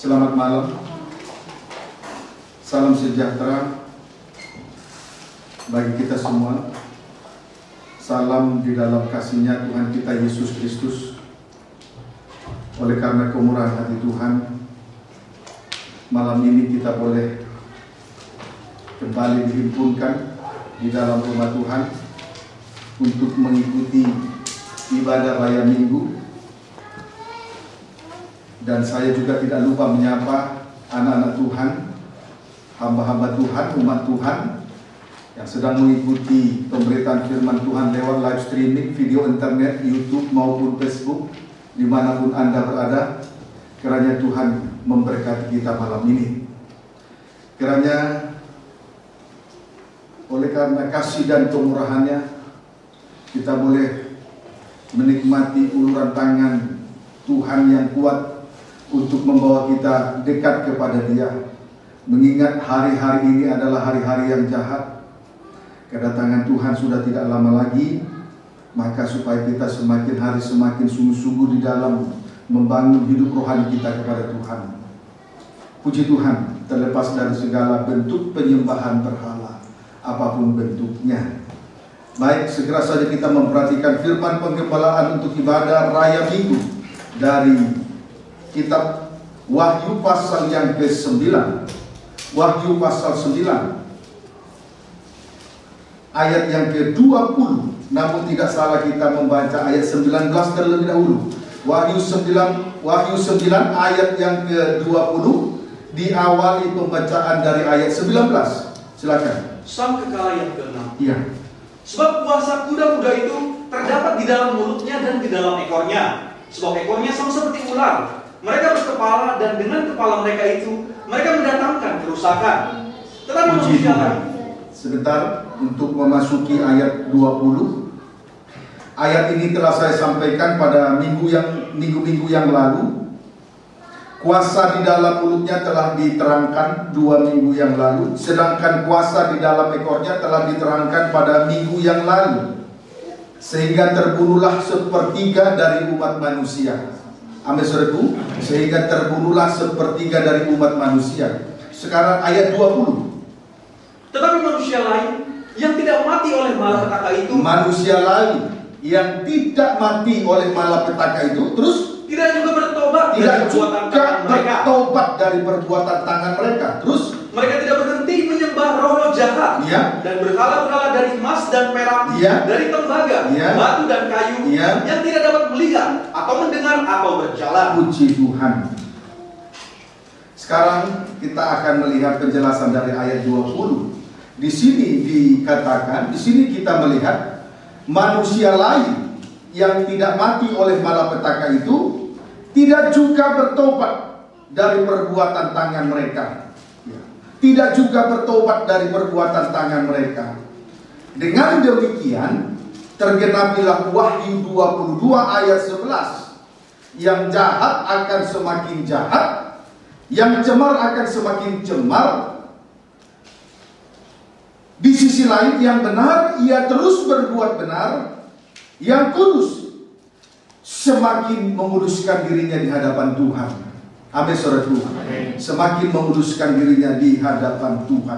Selamat malam. Salam sejahtera bagi kita semua. Salam di dalam kasih-Nya Tuhan kita Yesus Kristus. Oleh karena kemurahan hati Tuhan, malam ini kita boleh kembali dihimpunkan di dalam rumah Tuhan untuk mengikuti ibadah raya Minggu. Dan saya juga tidak lupa menyapa anak-anak Tuhan, hamba-hamba Tuhan, umat Tuhan yang sedang mengikuti pemberitaan firman Tuhan lewat live streaming, video internet, YouTube maupun Facebook, dimanapun Anda berada. Kiranya Tuhan memberkati kita malam ini. Kiranya oleh karena kasih dan kemurahan-Nya, kita boleh menikmati uluran tangan Tuhan yang kuat untuk membawa kita dekat kepada Dia. Mengingat hari-hari ini adalah hari-hari yang jahat, kedatangan Tuhan sudah tidak lama lagi. Maka supaya kita semakin hari semakin sungguh-sungguh di dalam membangun hidup rohani kita kepada Tuhan. Puji Tuhan, terlepas dari segala bentuk penyembahan berhala, apapun bentuknya. Baik, segera saja kita memperhatikan firman penggembalaan untuk ibadah raya Minggu dari Kitab Wahyu pasal yang ke-9. Wahyu pasal 9 ayat yang ke-20. Namun tidak salah kita membaca ayat 19 terlebih dahulu. Wahyu 9 ayat yang ke-20 diawali pembacaan dari ayat 19. Silakan. Sang kekala yang ke-6. Iya. Sebab kuasa kuda-kuda itu terdapat di dalam mulutnya dan di dalam ekornya. Sebab ekornya sama seperti ular. Mereka berkepala dan dengan kepala mereka itu mereka mendatangkan kerusakan. Tetapi manusia sebentar untuk memasuki ayat 20. Ayat ini telah saya sampaikan pada minggu-minggu yang lalu. Kuasa di dalam mulutnya telah diterangkan 2 minggu yang lalu, sedangkan kuasa di dalam ekornya telah diterangkan pada minggu yang lalu. Sehingga terbunuhlah sepertiga dari umat manusia. Amin, saudaraku. Sehingga terbunuhlah sepertiga dari umat manusia. Sekarang ayat 20. Tetapi manusia lain yang tidak mati oleh malapetaka itu, manusia lain yang tidak mati oleh malapetaka itu, terus tidak juga bertobat dari perbuatan tangan mereka. Terus mereka tidak berhenti menyembah roh-roh jahat, ya, dan berhala-berhala dari emas dan perak, ya, dari tembaga, ya, batu dan kayu, ya, yang tidak dapat melihat atau mendengar atau berjalan. Puji Tuhan. Sekarang kita akan melihat penjelasan dari ayat 20. Di sini dikatakan, di sini kita melihat manusia lain yang tidak mati oleh malapetaka itu tidak juga bertobat dari perbuatan tangan mereka. Tidak juga bertobat dari perbuatan tangan mereka. Dengan demikian tergenapilah Wahyu 22 ayat 11. Yang jahat akan semakin jahat, yang cemar akan semakin cemar. Di sisi lain yang benar ia terus berbuat benar, yang kudus semakin menguduskan dirinya di hadapan Tuhan. Amin, saudaraku. Semakin menguduskan dirinya di hadapan Tuhan.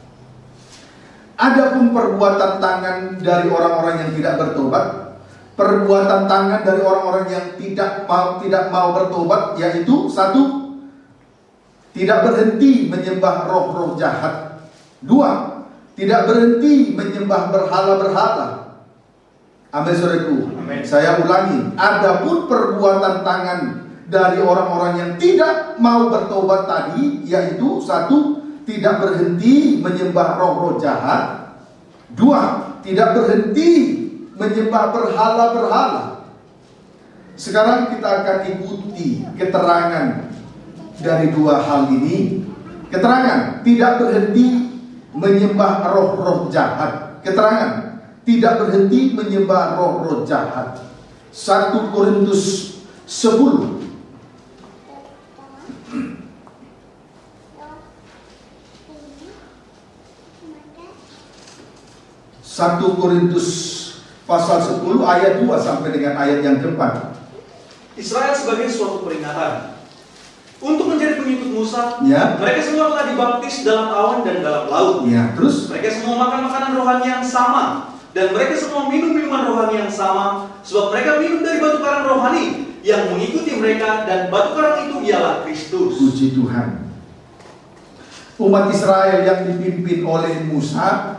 Adapun perbuatan tangan dari orang-orang yang tidak bertobat, perbuatan tangan dari orang-orang yang tidak mau bertobat, yaitu 1, tidak berhenti menyembah roh-roh jahat. 2, tidak berhenti menyembah berhala-berhala. Amin, saudaraku. Saya ulangi, adapun perbuatan tangan dari orang-orang yang tidak mau bertobat tadi, yaitu 1, tidak berhenti menyembah roh-roh jahat. 2, tidak berhenti menyembah berhala-berhala. Sekarang kita akan ikuti keterangan dari 2 hal ini. Keterangan tidak berhenti menyembah roh-roh jahat. Keterangan tidak berhenti menyembah roh-roh jahat. 1 Korintus 10 1 Korintus pasal 10 ayat 2 sampai dengan ayat yang keempat. Israel sebagai suatu peringatan untuk menjadi pengikut Musa, Ya. mereka semua telah dibaptis dalam awan dan dalam laut. Ya, terus Mereka semua makan makanan rohani yang sama, dan mereka semua minum minuman rohani yang sama, sebab mereka minum dari batu karang rohani yang mengikuti mereka, dan batu karang itu ialah Kristus. puji Tuhan. Umat Israel yang dipimpin oleh Musa,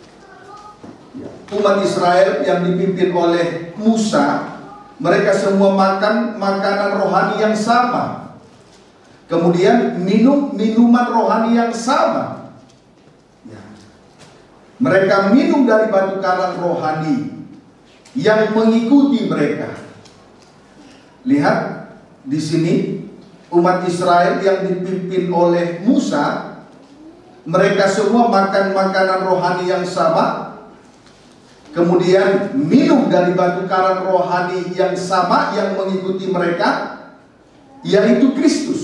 mereka semua makan makanan rohani yang sama, kemudian minum minuman rohani yang sama. Ya. Mereka minum dari batu karang rohani yang mengikuti mereka. Lihat di sini, umat Israel yang dipimpin oleh Musa, mereka semua makan makanan rohani yang sama, kemudian minum dari batu karang rohani yang sama yang mengikuti mereka, yaitu Kristus.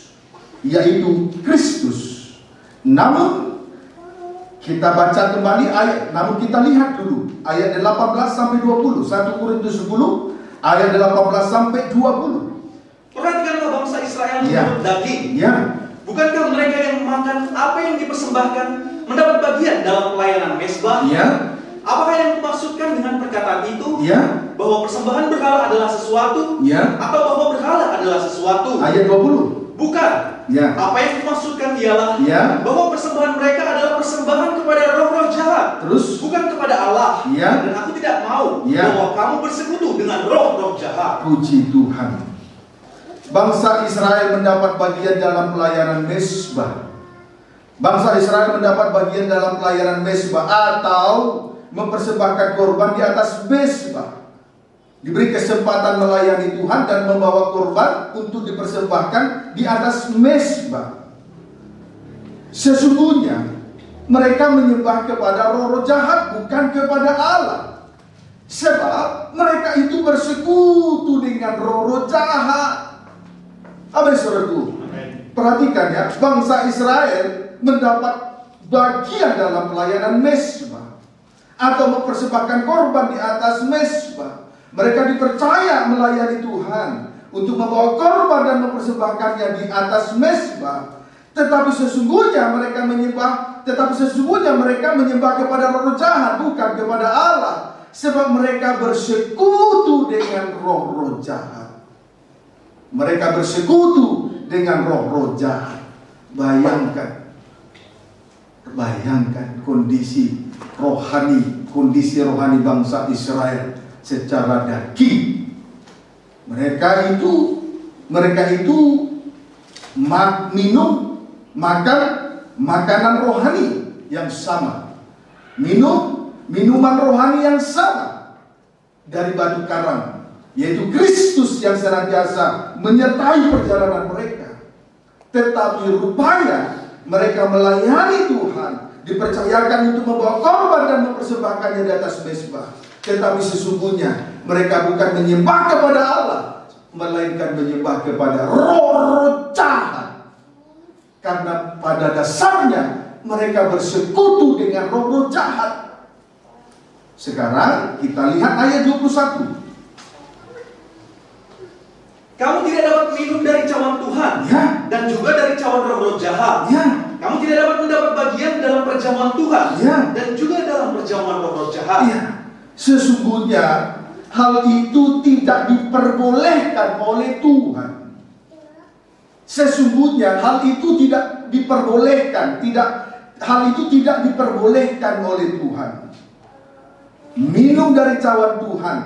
Namun kita baca kembali kita lihat dulu ayat 18 sampai 20. 1 Korintus 10 ayat 18 sampai 20. Perhatikanlah bangsa Israel menurut daging. Ya. Bukankah mereka yang makan apa yang dipersembahkan mendapat bagian dalam pelayanan mezbah? Ya. Apakah yang dimaksudkan dengan perkataan itu? Ya. Bahwa persembahan berhala adalah sesuatu? Ya. Atau bahwa berhala adalah sesuatu? Ayat 20. Bukan. Ya. Apa yang dimaksudkan ialah Ya. bahwa persembahan mereka adalah persembahan kepada roh-roh jahat, Terus? bukan kepada Allah. Ya. Dan aku tidak mau Ya. bahwa kamu bersekutu dengan roh-roh jahat. Puji Tuhan. Bangsa Israel mendapat bagian dalam pelayanan mezbah. Bangsa Israel mendapat bagian dalam pelayanan mezbah atau mempersembahkan korban di atas mezbah. Diberi kesempatan melayani Tuhan dan membawa korban untuk dipersembahkan di atas mezbah. Sesungguhnya mereka menyembah kepada roh-roh jahat, bukan kepada Allah. Sebab mereka itu bersekutu dengan roh-roh jahat. Amin, saudaraku. Perhatikan ya, bangsa Israel mendapat bagian dalam pelayanan mezbah atau mempersembahkan korban di atas mezbah. Mereka dipercaya melayani Tuhan untuk membawa korban dan mempersembahkannya di atas mezbah. Tetapi sesungguhnya mereka menyembah kepada roh jahat, bukan kepada Allah. Sebab mereka bersekutu dengan roh-roh jahat. Mereka bersekutu dengan roh-roh jahat. Bayangkan kondisi rohani bangsa Israel secara daging. Mereka itu makan makanan rohani yang sama, minum minuman rohani yang sama dari batu karang, yaitu Kristus yang senantiasa menyertai perjalanan mereka. Tetapi rupanya mereka melayani Tuhan, dipercayakan untuk membawa korban dan mempersembahkannya di atas mezbah. Tetapi sesungguhnya mereka bukan menyembah kepada Allah, melainkan menyembah kepada roh-roh jahat. Karena pada dasarnya mereka bersekutu dengan roh-roh jahat. Sekarang kita lihat ayat 21. Kamu tidak dapat minum dari cawan Tuhan, Ya. dan juga dari cawan roh-roh jahat. Ya. Kamu tidak dapat mendapat bagian dalam perjamuan Tuhan, Ya. dan juga dalam perjamuan roh-roh jahat. Ya. Sesungguhnya hal itu tidak diperbolehkan oleh Tuhan. Sesungguhnya hal itu tidak diperbolehkan, oleh Tuhan. Minum dari cawan Tuhan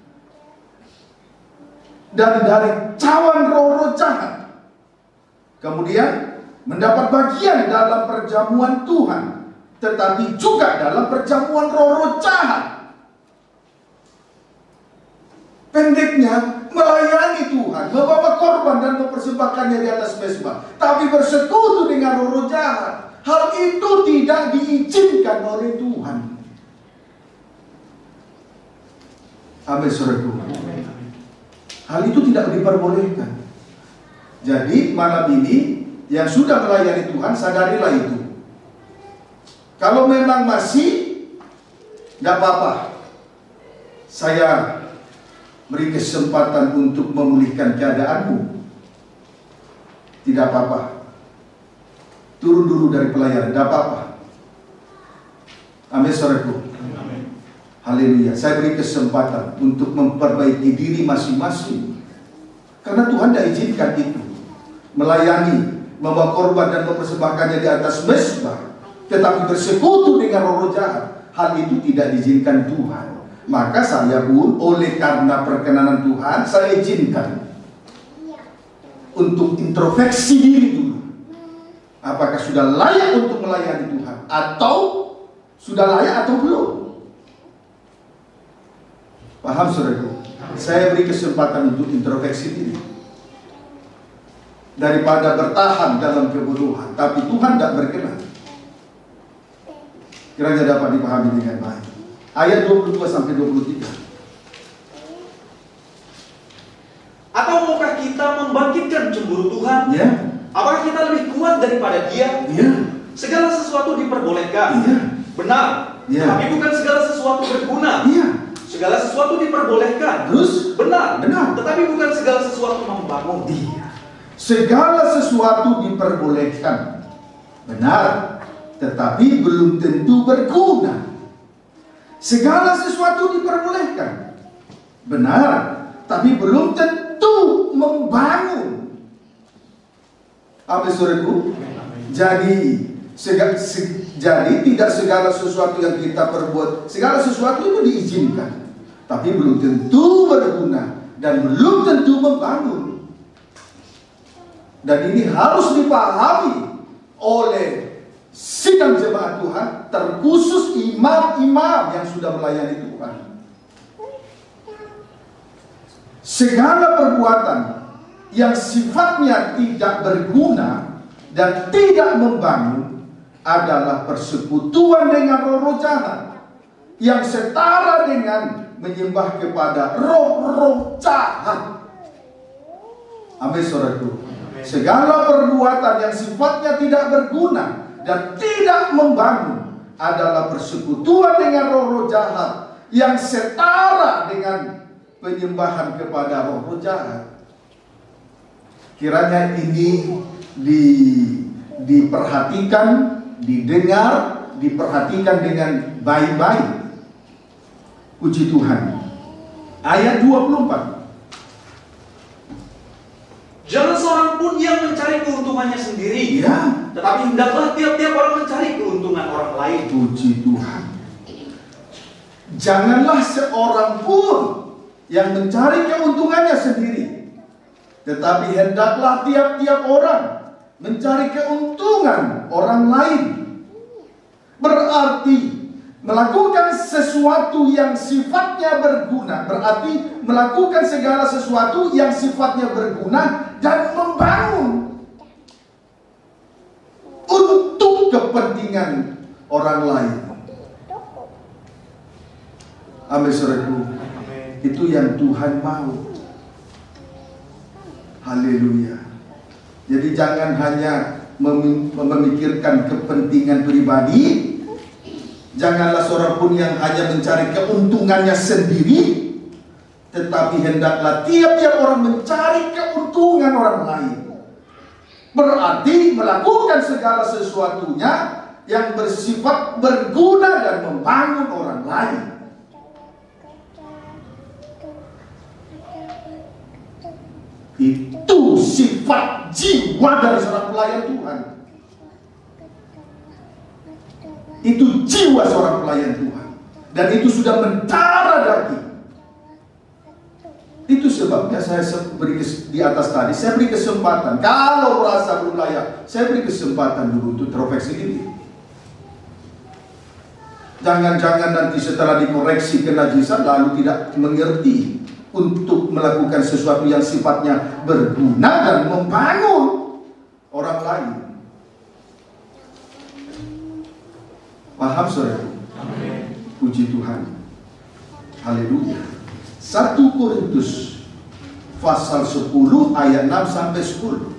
dan dari cawan roh-roh jahat, kemudian mendapat bagian dalam perjamuan Tuhan, tetapi juga dalam perjamuan roh-roh jahat. Pendeknya, melayani Tuhan, membawa korban dan mempersembahkannya di atas mezbah, tapi bersekutu dengan roh-roh jahat. Hal itu tidak diizinkan oleh Tuhan. Amin, saudaraku. Hal itu tidak diperbolehkan. Jadi malam ini yang sudah melayani Tuhan, sadarilah itu. Kalau memang masih, tidak apa-apa. Saya beri kesempatan untuk memulihkan keadaanmu. Tidak apa-apa. turun dulu dari pelayanan, tidak apa-apa. Amin, saudaraku. Haleluya. Saya beri kesempatan untuk memperbaiki diri masing-masing, karena Tuhan tidak izinkan itu. Melayani, membawa korban dan mempersembahkannya di atas mezbah, tetapi bersekutu dengan roh jahat, hal itu tidak diizinkan Tuhan. Maka saya pun oleh karena perkenanan Tuhan, saya izinkan untuk introspeksi diri dulu. Apakah sudah layak untuk melayani Tuhan, atau sudah layak atau belum? Paham, saudaraku? Saya beri kesempatan untuk introspeksi diri, daripada bertahan dalam kebodohan tapi Tuhan tidak berkenan. Kiranya dapat dipahami dengan baik. Ayat 22-23. Atau maukah kita membangkitkan cemburu Tuhan? Ya. Apakah kita lebih kuat daripada Dia? Ya. Segala sesuatu diperbolehkan. Ya. Benar. Ya. Tapi bukan segala sesuatu berguna. Ya. Segala sesuatu diperbolehkan. Terus? Benar. Benar. Tetapi bukan segala sesuatu membangun. Iya. Segala sesuatu diperbolehkan. Benar. Tetapi belum tentu berguna. Segala sesuatu diperbolehkan. Benar. Tapi belum tentu membangun. Apa, saudaraku? Jadi tidak segala sesuatu yang kita perbuat, segala sesuatu itu diizinkan, tapi belum tentu berguna dan belum tentu membangun. Dan ini harus dipahami oleh sidang jemaat Tuhan, terkhusus imam-imam yang sudah melayani Tuhan. Segala perbuatan yang sifatnya tidak berguna dan tidak membangun adalah persekutuan dengan roh-roh jahat, yang setara dengan menyembah kepada roh-roh jahat. Amin, saudaraku. Segala perbuatan yang sifatnya tidak berguna dan tidak membangun adalah persekutuan dengan roh-roh jahat, yang setara dengan penyembahan kepada roh-roh jahat. Kiranya ini diperhatikan, didengar, diperhatikan dengan baik-baik. Puji Tuhan. Ayat 24. Jangan seorang pun yang mencari keuntungannya sendiri, Ya. tetapi hendaklah tiap-tiap orang mencari keuntungan orang lain. Puji Tuhan. Janganlah seorang pun yang mencari keuntungannya sendiri, tetapi hendaklah tiap-tiap orang mencari keuntungan orang lain. Berarti melakukan sesuatu yang sifatnya berguna, berarti melakukan segala sesuatu yang sifatnya berguna dan membangun untuk kepentingan orang lain. Amin, saudaraku. Itu yang Tuhan mau. Haleluya. Jadi jangan hanya memikirkan kepentingan pribadi. Janganlah seorang pun yang hanya mencari keuntungannya sendiri, tetapi hendaklah tiap-tiap orang mencari keuntungan orang lain. Berarti melakukan segala sesuatunya yang bersifat berguna dan membangun orang lain. Itu sifat jiwa dari seorang pelayan Tuhan. Itu jiwa seorang pelayan Tuhan. Dan itu sudah mendarah daging. Itu sebabnya saya beri di atas tadi, saya beri kesempatan. Kalau merasa belum layak, saya beri kesempatan dulu untuk introspeksi diri. Jangan-jangan nanti setelah dikoreksi kenajisan lalu tidak mengerti untuk melakukan sesuatu yang sifatnya berguna dan membangun orang lain. Paham, saudara? Puji Tuhan. Haleluya. 1 Korintus pasal 10 ayat 6 sampai 10.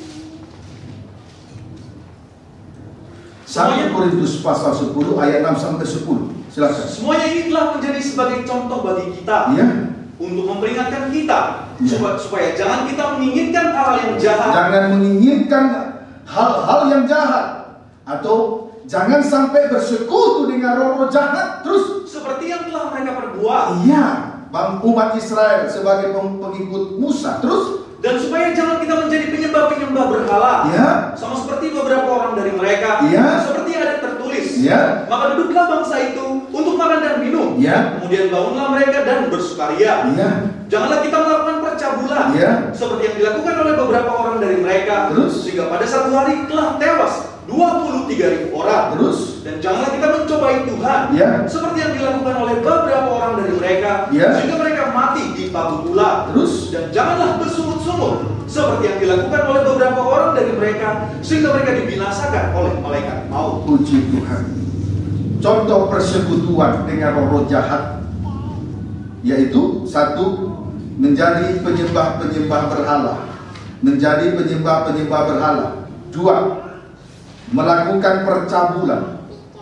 1 Korintus pasal 10 ayat 6 sampai 10. Silakan. Semuanya ini telah menjadi sebagai contoh bagi kita. Ya. Untuk memperingatkan kita, Ya. supaya jangan kita menginginkan hal yang jahat. Jangan menginginkan hal-hal yang jahat, atau jangan sampai bersekutu dengan roh-roh jahat. Terus seperti yang telah mereka perbuat. Iya, bang, umat Israel sebagai pengikut Musa. Terus dan supaya jangan kita menjadi penyembah-penyembah berhala. Ya. Sama seperti beberapa orang dari mereka. Ya. Seperti ada tertulis. Ya. Maka duduklah bangsa itu untuk makan dan minum. Ya. Kemudian bangunlah mereka dan bersukaria. Ya. Janganlah kita melakukan percabulan. Ya. Seperti yang dilakukan oleh beberapa orang dari mereka. Terus? Sehingga pada satu hari telah tewas 23.000 orang. Terus? Dan janganlah kita mencobai Tuhan. Ya. Seperti yang dilakukan oleh beberapa orang dari mereka. Ya. Sehingga mereka mati di pagu ular. Terus? Dan janganlah bersungut-sungut seperti yang dilakukan oleh beberapa orang dari mereka, sehingga mereka dibinasakan oleh malaikat maut. Puji Tuhan. Contoh persekutuan dengan roh-roh jahat, yaitu satu, menjadi penyembah-penyembah berhala. Menjadi penyembah-penyembah berhala. Dua, melakukan percabulan.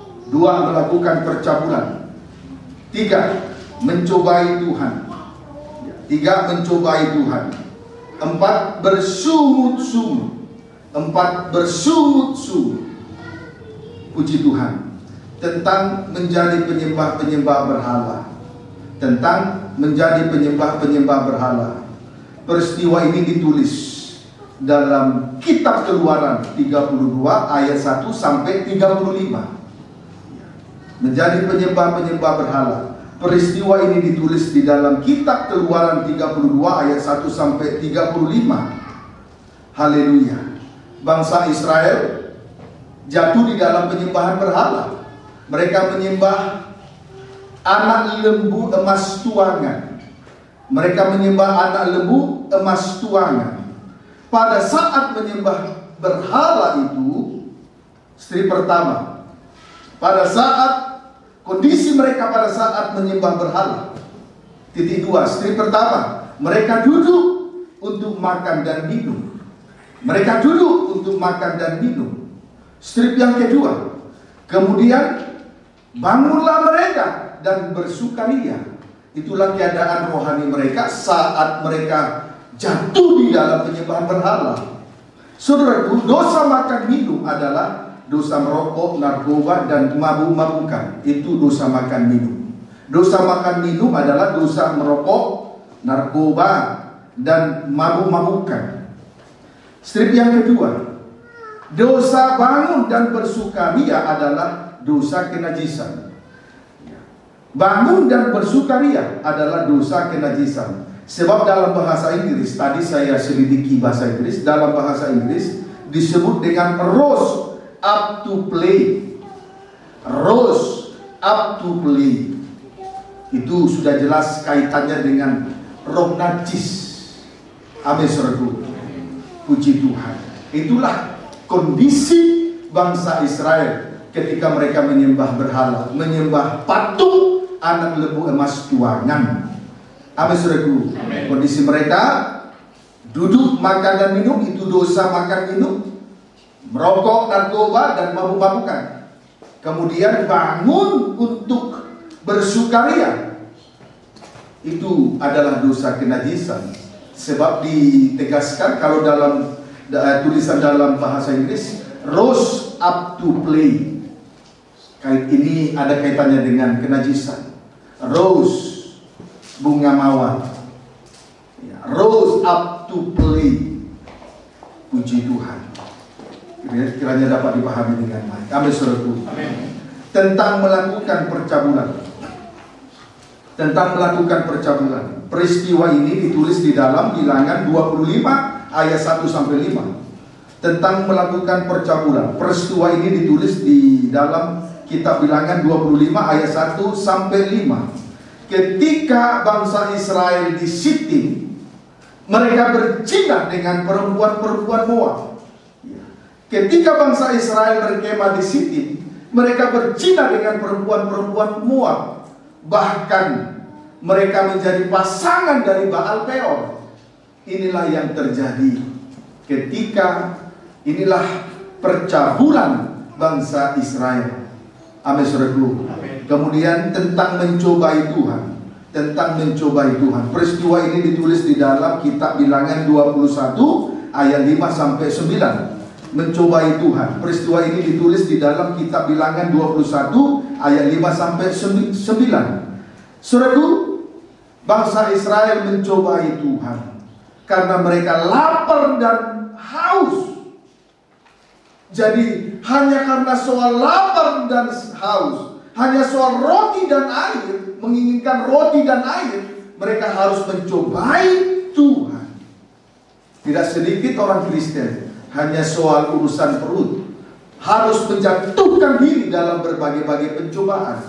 Tiga, mencobai Tuhan. Empat, bersungut-sungut. Puji Tuhan. Tentang menjadi penyembah-penyembah berhala. Peristiwa ini ditulis dalam kitab Keluaran 32 ayat 1 sampai 35. Menjadi penyembah-penyembah berhala. Peristiwa ini ditulis di dalam kitab Keluaran 32 ayat 1 sampai 35. Haleluya. Bangsa Israel jatuh di dalam penyembahan berhala. Mereka menyembah anak lembu emas tuangan. Pada saat menyembah berhala itu, kondisi mereka pada saat menyembah berhala. Titik dua, strip pertama, mereka duduk untuk makan dan minum. Strip yang kedua, kemudian bangunlah mereka dan bersukaria. Itulah keadaan rohani mereka saat mereka jatuh di dalam penyembahan berhala. Saudaraku, dosa makan minum adalah dosa merokok, narkoba, dan mabuk-mabukan. Itu dosa makan minum. Dosa makan minum adalah dosa merokok, narkoba, dan mabuk-mabukan. Strip yang kedua, dosa bangun dan bersukaria adalah dosa kenajisan. Bangun dan bersukaria adalah dosa kenajisan. Sebab dalam bahasa Inggris, tadi saya selidiki bahasa Inggris, dalam bahasa Inggris disebut dengan rose up to play. Itu sudah jelas kaitannya dengan roh najis. Amin, saudaraku. Puji Tuhan. Itulah kondisi bangsa Israel ketika mereka menyembah berhala, menyembah patung anak lembu emas tuangan. Amin, saudaraku. Kondisi mereka duduk makan dan minum, itu dosa makan minum, merokok, narkoba, dan mabuk-mabukan. Kemudian bangun untuk bersukaria, itu adalah dosa kenajisan. Sebab ditegaskan kalau dalam tulisan dalam bahasa Inggris, rose up to play. Ini ada kaitannya dengan kenajisan. Rose, bunga mawar. Rose up to play. Puji Tuhan. Kiranya dapat dipahami dengan baik. Amin, saudaraku. Tentang melakukan percabulan. Peristiwa ini ditulis di dalam Bilangan 25 ayat 1 sampai 5. Tentang melakukan percabulan. Peristiwa ini ditulis di dalam kitab Bilangan 25 ayat 1 sampai 5. Ketika bangsa Israel di Sitim, mereka berzina dengan perempuan-perempuan Moab. Ketika bangsa Israel berkemah di Sitim, mereka berzina dengan perempuan-perempuan Moab. Bahkan mereka menjadi pasangan dari Baal Peor. Inilah yang terjadi ketika inilah percabulan bangsa Israel. Amin, saudaraku. Kemudian tentang mencobai Tuhan. Peristiwa ini ditulis di dalam kitab Bilangan 21 ayat 5 sampai 9. mencobai Tuhan. Peristiwa ini ditulis di dalam kitab Bilangan 21 ayat 5 sampai 9. Saudaraku, bangsa Israel mencobai Tuhan karena mereka lapar dan haus. Jadi hanya karena soal lapar dan haus, hanya soal roti dan air, menginginkan roti dan air, mereka harus mencobai Tuhan. Tidak sedikit orang Kristen hanya soal urusan perut, harus menjatuhkan diri dalam berbagai-bagai pencobaan.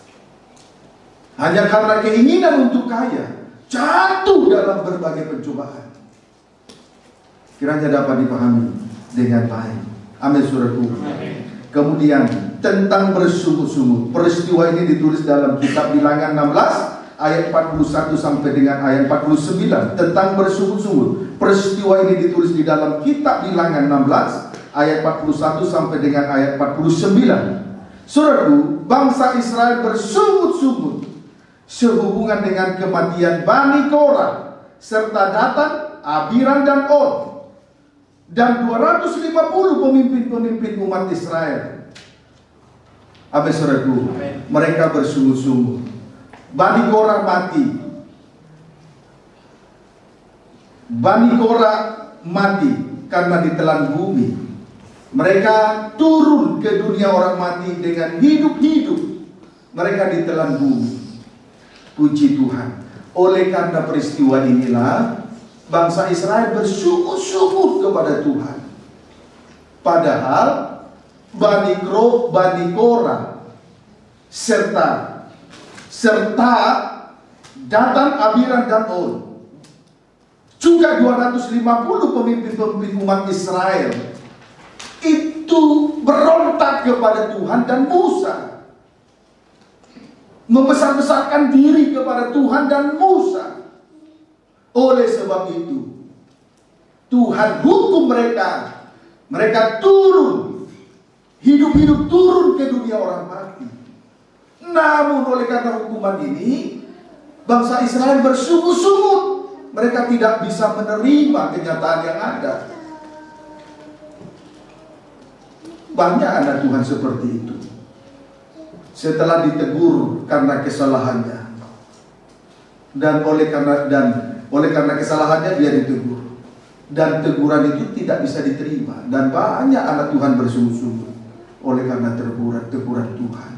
Hanya karena keinginan untuk kaya, jatuh dalam berbagai pencobaan. Kiranya dapat dipahami dengan baik. Amin, saudaraku. Kemudian tentang bersungguh-sungguh, peristiwa ini ditulis dalam kitab Bilangan 16 ayat 41 sampai dengan ayat 49. Tentang bersungguh-sungguh, peristiwa ini ditulis di dalam kitab Bilangan 16 ayat 41 sampai dengan ayat 49. Saudaraku, bangsa Israel bersungguh-sungguh sehubungan dengan kematian Bani Korah serta Datan, Abiram dan On, dan 250 pemimpin-pemimpin umat Israel. Amin, saudaraku. Mereka bersungguh-sungguh. Bani Korah mati. Bani Korah mati karena ditelan bumi. Mereka turun ke dunia orang mati dengan hidup-hidup. Mereka ditelan bumi. Puji Tuhan. Oleh karena peristiwa inilah bangsa Israel bersungguh-sungguh kepada Tuhan. Padahal Bani Korah serta Datan, Abiram dan On, juga 250 pemimpin-pemimpin umat Israel itu berontak kepada Tuhan dan Musa, membesar-besarkan diri kepada Tuhan dan Musa. Oleh sebab itu Tuhan hukum mereka. Mereka turun, hidup-hidup turun ke dunia orang mati. Namun oleh karena hukuman ini, bangsa Israel bersungguh-sungguh. Mereka tidak bisa menerima kenyataan yang ada. Banyak anak Tuhan seperti itu. Setelah ditegur karena kesalahannya, dan oleh karena kesalahannya dia ditegur, dan teguran itu tidak bisa diterima. Dan banyak anak Tuhan bersungguh-sungguh oleh karena teguran Tuhan.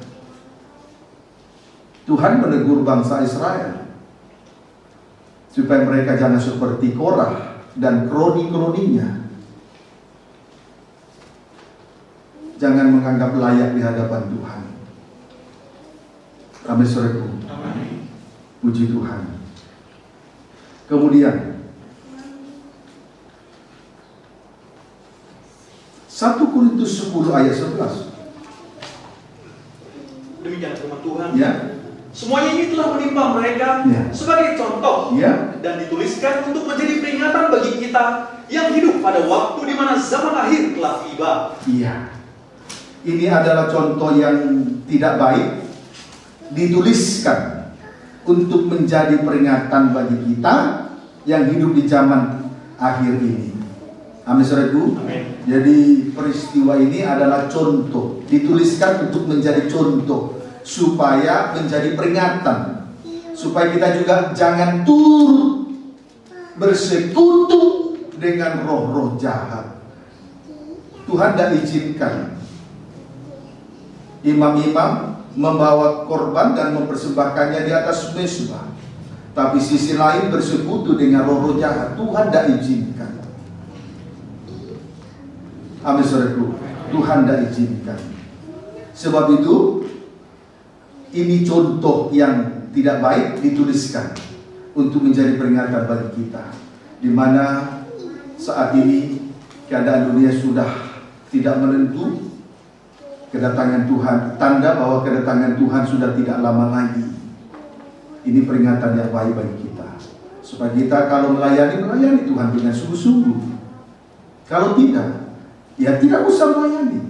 Tuhan menegur bangsa Israel supaya mereka jangan seperti Korah dan kroni-kroninya. Jangan menganggap layak di hadapan Tuhan. Amin, saudaraku. Puji Tuhan. Kemudian 1 Korintus 10 ayat 11. Demikian firman Tuhan. Ya. Semuanya ini telah menimpa mereka sebagai contoh dan dituliskan untuk menjadi peringatan bagi kita yang hidup pada waktu di mana zaman akhir telah tiba. Iya. Ini adalah contoh yang tidak baik, dituliskan untuk menjadi peringatan bagi kita yang hidup di zaman akhir ini. Amin, saudaraku. Jadi peristiwa ini adalah contoh, dituliskan untuk menjadi contoh, supaya menjadi peringatan, supaya kita juga jangan turut bersekutu dengan roh-roh jahat. Tuhan tidak izinkan imam-imam membawa korban dan mempersembahkannya di atas mezbah, tapi sisi lain bersekutu dengan roh-roh jahat. Tuhan tidak izinkan. Amin, saudaraku. Tuhan tidak izinkan. Sebab itu ini contoh yang tidak baik dituliskan untuk menjadi peringatan bagi kita, di mana saat ini keadaan dunia sudah tidak menentu. Kedatangan Tuhan, tanda bahwa kedatangan Tuhan sudah tidak lama lagi. Ini peringatan yang baik bagi kita, supaya kita kalau melayani Tuhan dengan sungguh-sungguh. Kalau tidak, ya tidak usah melayani.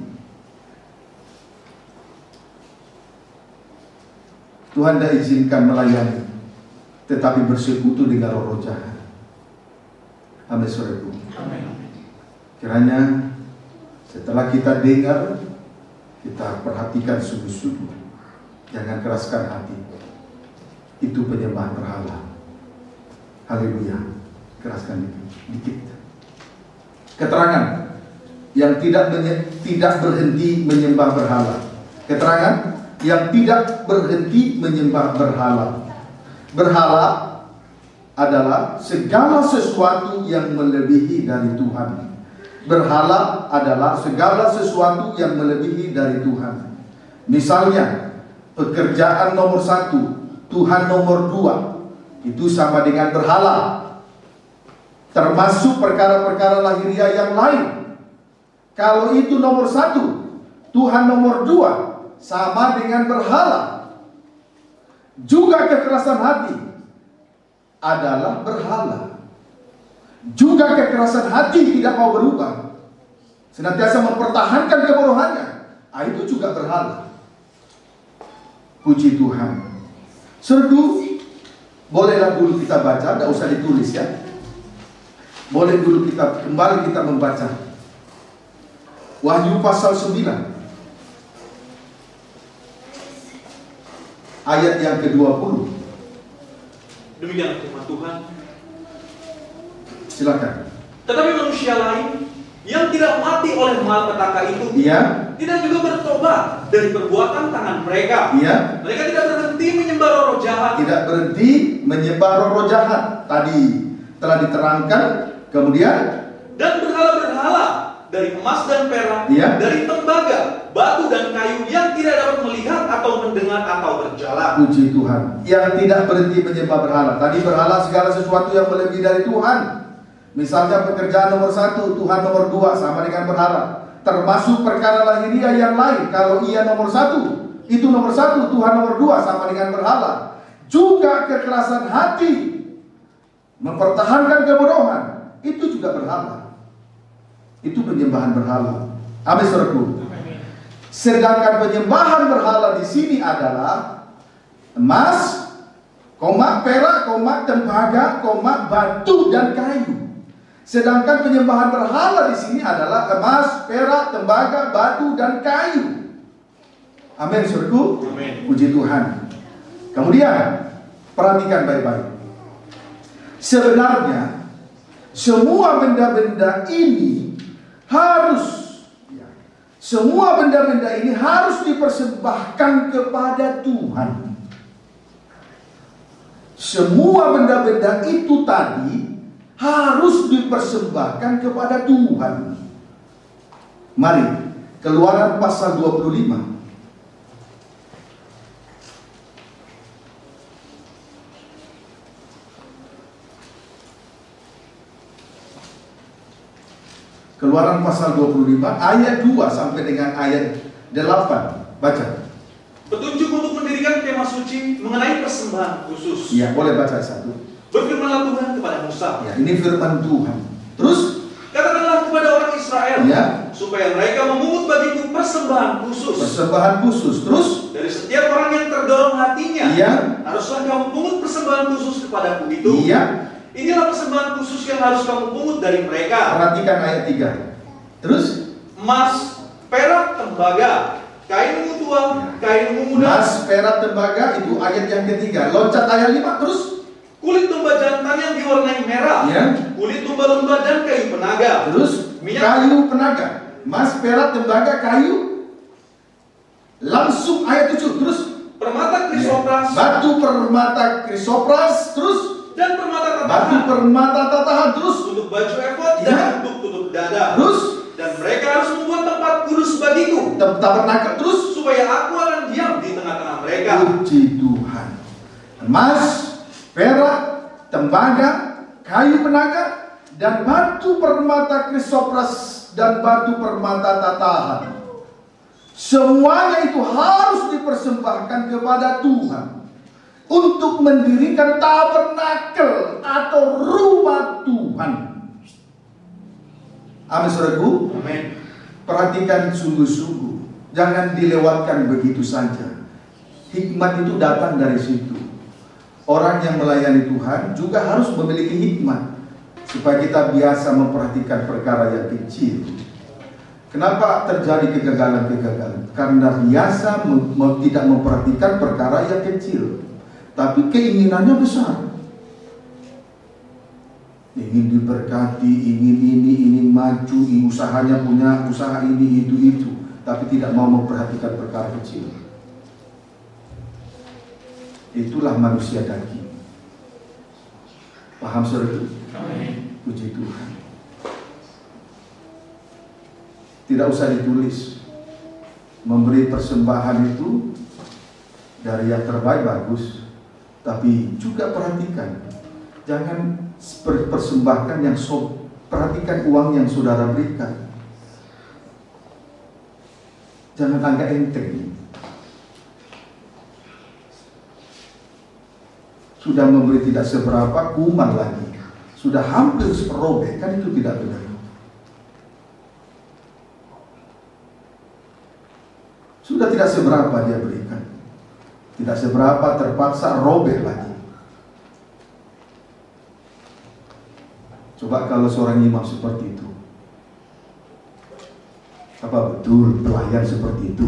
Tuhan tidak izinkan melayani, tetapi bersekutu dengan roh-roh jahat. Amin, saudaraku. Kiranya Setelah kita dengar, kita perhatikan sungguh-sungguh. Jangan keraskan hati. Itu penyembahan berhala. Haleluya. Keraskan dikit. Keterangan yang tidak berhenti menyembah berhala. Keterangan yang tidak berhenti menyembah berhala. Berhala adalah segala sesuatu yang melebihi dari Tuhan. Berhala adalah segala sesuatu yang melebihi dari Tuhan. Misalnya, pekerjaan nomor 1, Tuhan nomor 2, itu sama dengan berhala. Termasuk perkara-perkara lahiriah yang lain. Kalau itu nomor 1, Tuhan nomor 2, sama dengan berhala. Juga kekerasan hati adalah berhala. Juga kekerasan hati tidak mau berubah, senantiasa mempertahankan kebodohannya, itu juga berhala. Puji Tuhan. Serdu, bolehlah dulu kita baca, tidak usah ditulis ya. Boleh dulu kembali kita membaca Wahyu pasal 9 ayat yang ke-20. Demikian firman Tuhan. Silakan. Tetapi manusia lain yang tidak mati oleh malapetaka itu, tidak juga bertobat dari perbuatan tangan mereka. Mereka tidak berhenti menyembah roh jahat. Tidak berhenti menyembah roh jahat. Tadi telah diterangkan. Kemudian, dan berhala-berhala dari emas dan perak, dari tembaga, batu dan kayu yang tidak dapat melihat atau mendengar atau berjalan. Puji Tuhan. Yang tidak berhenti menyembah berhala. Tadi berhala segala sesuatu yang melebihi dari Tuhan. Misalnya pekerjaan nomor 1, Tuhan nomor 2, sama dengan berhala. Termasuk perkara lahiriah yang lain. Kalau ia nomor 1, itu nomor 1, Tuhan nomor 2, sama dengan berhala. Juga kekerasan hati, mempertahankan kebodohan, itu juga berhala. Itu penyembahan berhala. Amin, saudaraku. Sedangkan penyembahan berhala di sini adalah emas, perak, tembaga, batu dan kayu. Sedangkan penyembahan berhala di sini adalah emas, perak, tembaga, batu dan kayu. Amin, saudaraku. Puji Tuhan. Kemudian perhatikan baik-baik. Sebenarnya semua benda-benda ini harus dipersembahkan kepada Tuhan. Semua benda-benda itu tadi harus dipersembahkan kepada Tuhan. Mari, Keluaran pasal 25. Keluaran pasal 25 ayat 2 sampai dengan ayat 8. Baca. Petunjuk untuk mendirikan kemah suci mengenai persembahan khusus. Ya, boleh baca satu. Berfirmanlah Tuhan kepada Musa. Ya, ini firman Tuhan. Terus, katakanlah kepada orang Israel, supaya mereka memungut bagiku persembahan khusus. Persembahan khusus. Terus, dari setiap orang yang terdorong hatinya, haruslah kamu pungut persembahan khusus kepadaku itu. Inilah persembahan khusus yang harus kamu pungut dari mereka. Perhatikan ayat 3. Terus, emas, perak, tembaga, kain ungu tua, kain ungu muda. Emas, perak, tembaga, itu ayat yang ketiga. Loncat ayat 5. Terus, kulit domba jantan yang diwarnai merah, kulit domba-domba dan kayu penaga. Terus, kayu penaga, emas, perak, tembaga, kayu. Langsung ayat 7. Terus, permata krisopras, batu permata krisopras. Terus, dan permata tatahan. Batu permata tatahan. Terus, untuk baju efod dan untuk tutup dada. Terus, dan mereka harus membuat tempat kudus bagiku, tabernakel. Terus, supaya aku akan diam di tengah-tengah mereka. Puji Tuhan. Emas, perak, tembaga, kayu penaga, dan batu permata krisopras dan batu permata tatahan. Semuanya itu harus dipersembahkan kepada Tuhan untuk mendirikan tabernakel atau rumah Tuhan. Amin, saudaraku. Amin. Perhatikan sungguh-sungguh, jangan dilewatkan begitu saja. Hikmat itu datang dari situ. Orang yang melayani Tuhan juga harus memiliki hikmat, supaya kita biasa memperhatikan perkara yang kecil. Kenapa terjadi kegagalan-kegagalan? Karena biasa tidak memperhatikan perkara yang kecil, tapi keinginannya besar. Ingin diberkati, ingin ini, ingin maju, usahanya punya usaha ini, itu, tapi tidak mau memperhatikan perkara kecil. Itulah manusia daging. Paham saudara? Puji Tuhan. Tidak usah ditulis. Memberi persembahan itu dari yang terbaik bagus, tapi juga perhatikan. Jangan persembahkan yang perhatikan uang yang saudara berikan. Jangan anggap enteng. Sudah memberi tidak seberapa, kuman lagi. Sudah hampir seperobek, kan itu tidak benar. Sudah tidak seberapa dia berikan. Tidak seberapa, terpaksa robek lagi. Coba kalau seorang imam seperti itu, apa betul pelayan seperti itu?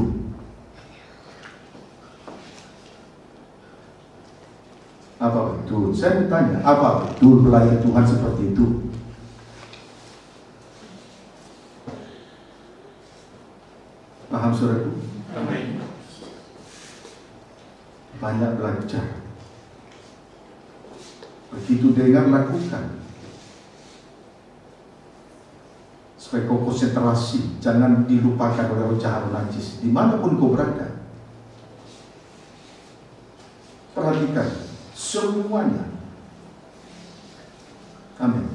Apa betul? Saya bertanya, apa betul pelayan Tuhan seperti itu? Paham saudaraku? Banyak belajar. Begitu dengar, lakukan. Supaya kau konsentrasi, jangan dilupakan oleh roh jahat najis dimanapun kau berada. Perhatikan semuanya. Amin.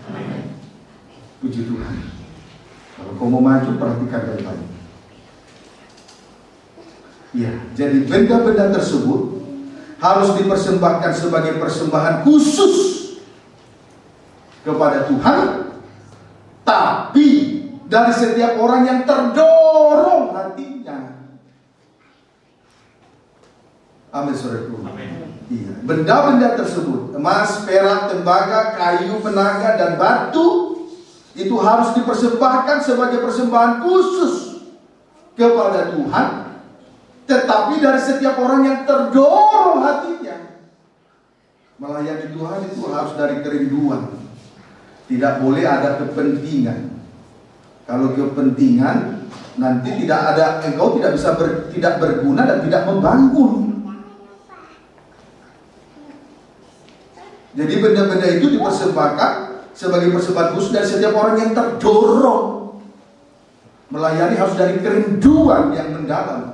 Puji Tuhan. Kalau kau mau maju, perhatikan baik-baik. Ya, jadi benda-benda tersebut harus dipersembahkan sebagai persembahan khusus kepada Tuhan. Tapi dari setiap orang yang terdorong hatinya. Amin saudaraku. Iya, benda-benda tersebut, emas, perak, tembaga, kayu, penaga, dan batu, itu harus dipersembahkan sebagai persembahan khusus kepada Tuhan. Tetapi dari setiap orang yang terdorong hatinya. Melayani Tuhan itu harus dari kerinduan. Tidak boleh ada kepentingan. Kalau kepentingan, nanti tidak ada, engkau tidak bisa tidak berguna dan tidak membangun. Jadi benda-benda itu dipersembahkan sebagai persembahan khusus dari setiap orang yang terdorong. Melayani harus dari kerinduan yang mendalam.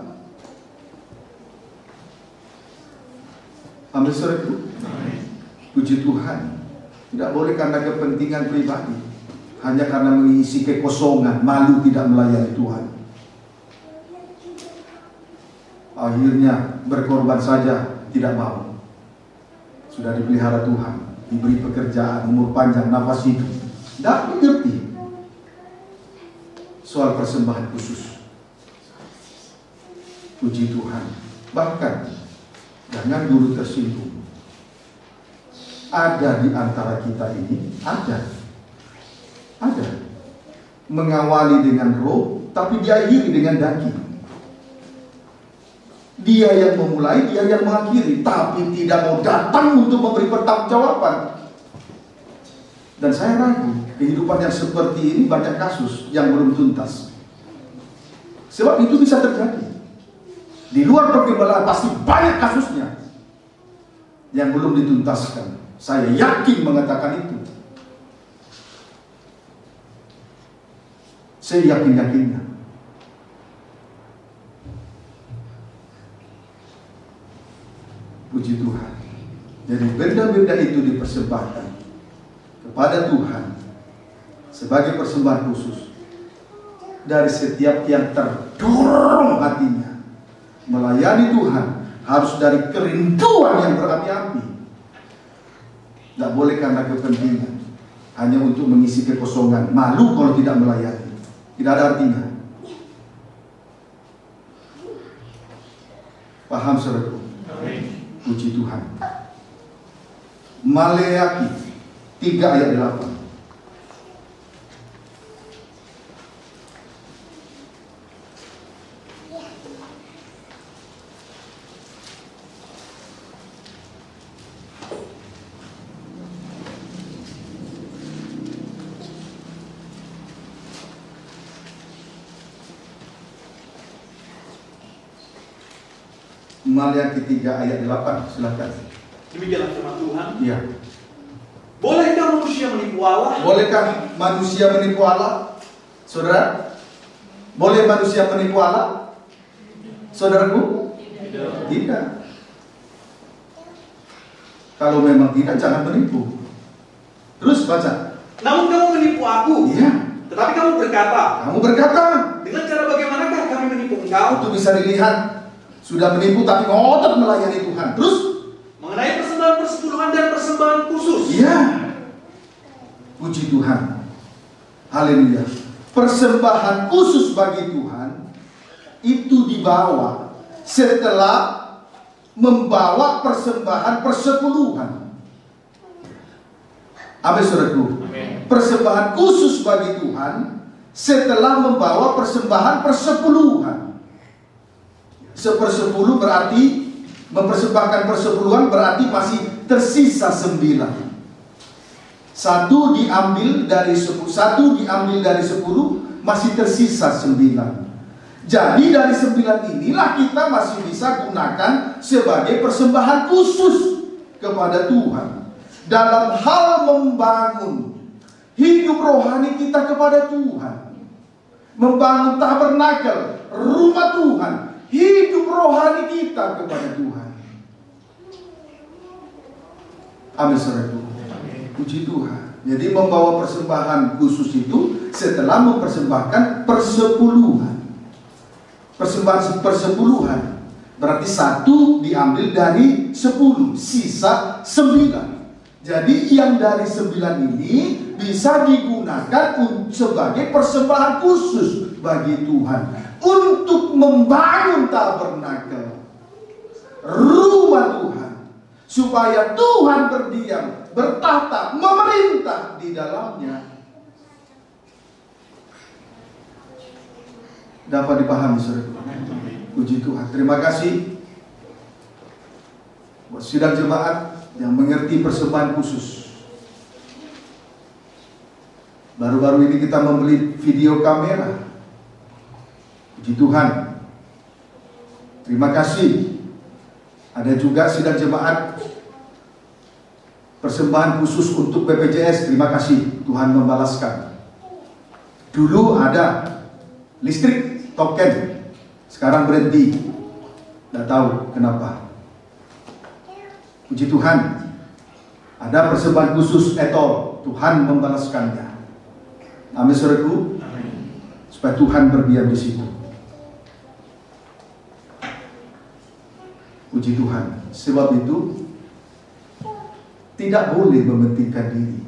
Amin saudaraku. Puji Tuhan. Tidak boleh karena kepentingan pribadi, hanya karena mengisi kekosongan, malu tidak melayani Tuhan. Akhirnya berkorban saja tidak mau. Sudah dipelihara Tuhan, diberi pekerjaan, umur panjang, nafas hidup, tidak mengerti soal persembahan khusus. Puji Tuhan. Bahkan jangan dulu tersinggung. Ada di antara kita ini, ada mengawali dengan roh, tapi diakhiri dengan daging. Dia yang memulai, dia yang mengakhiri, tapi tidak mau datang untuk memberi pertanggungjawaban. Dan saya ragu, kehidupan yang seperti ini banyak kasus yang belum tuntas. Sebab itu bisa terjadi. Di luar pergembala pasti banyak kasusnya yang belum dituntaskan. Saya yakin mengatakan itu. Saya yakin-yakinnya. Puji Tuhan. Jadi benda-benda itu dipersembahkan kepada Tuhan sebagai persembahan khusus dari setiap yang terdorong hatinya. Melayani Tuhan harus dari kerinduan yang berapi-api. Tidak boleh karena kepentingan, hanya untuk mengisi kekosongan. Malu kalau tidak melayani, tidak ada artinya. Paham saudaraku? Puji Tuhan. Maleaki 3 ayat 8. Maliaki 3 ayat 8, silakan. Demikianlah firman Tuhan. Iya. Bolehkah manusia menipu Allah? Bolehkah manusia menipu Allah? Saudara, boleh manusia menipu Allah? Saudaraku? Tidak. Kalau memang tidak, jangan menipu. Terus baca. Namun kamu menipu aku. Iya. Tetapi kamu berkata. Kamu berkata. Dengan cara bagaimanakah kami menipu engkau? Itu bisa dilihat. Sudah menipu tapi ngotot melayani Tuhan. Terus? Mengenai persembahan persepuluhan dan persembahan khusus. Iya. Puji Tuhan. Haleluya. Persembahan khusus bagi Tuhan itu dibawa setelah membawa persembahan persepuluhan. Amin, saudaraku. Persembahan khusus bagi Tuhan setelah membawa persembahan persepuluhan. Sepersepuluh berarti mempersembahkan persepuluhan, berarti masih tersisa 9. Satu diambil dari 10, masih tersisa 9. Jadi dari 9 inilah kita masih bisa gunakan sebagai persembahan khusus kepada Tuhan dalam hal membangun hidup rohani kita kepada Tuhan, membangun tabernakel, rumah Tuhan, hidup rohani kita kepada Tuhan. Amin, saudaraku. Puji Tuhan. Jadi membawa persembahan khusus itu setelah mempersembahkan persepuluhan. Persembahan persepuluhan berarti 1 diambil dari 10, sisa 9. Jadi yang dari 9 ini bisa digunakan sebagai persembahan khusus bagi Tuhan untuk membangun tabernakel, rumah Tuhan, supaya Tuhan berdiam, bertahta, memerintah di dalamnya. Dapat dipahami, saudara. Puji Tuhan. Terima kasih buat sidang jemaat yang mengerti persembahan khusus. Baru-baru ini kita membeli video kamera. Puji Tuhan. Terima kasih. Ada juga sidang jemaat persembahan khusus untuk BPJS. Terima kasih, Tuhan membalaskan. Dulu ada listrik token, sekarang berhenti. Tidak tahu kenapa. Puji Tuhan. Ada persembahan khusus etol, Tuhan membalaskannya. Amin, saudaraku. Supaya Tuhan berdiam di situ. Puji Tuhan. Sebab itu tidak boleh mementingkan diri.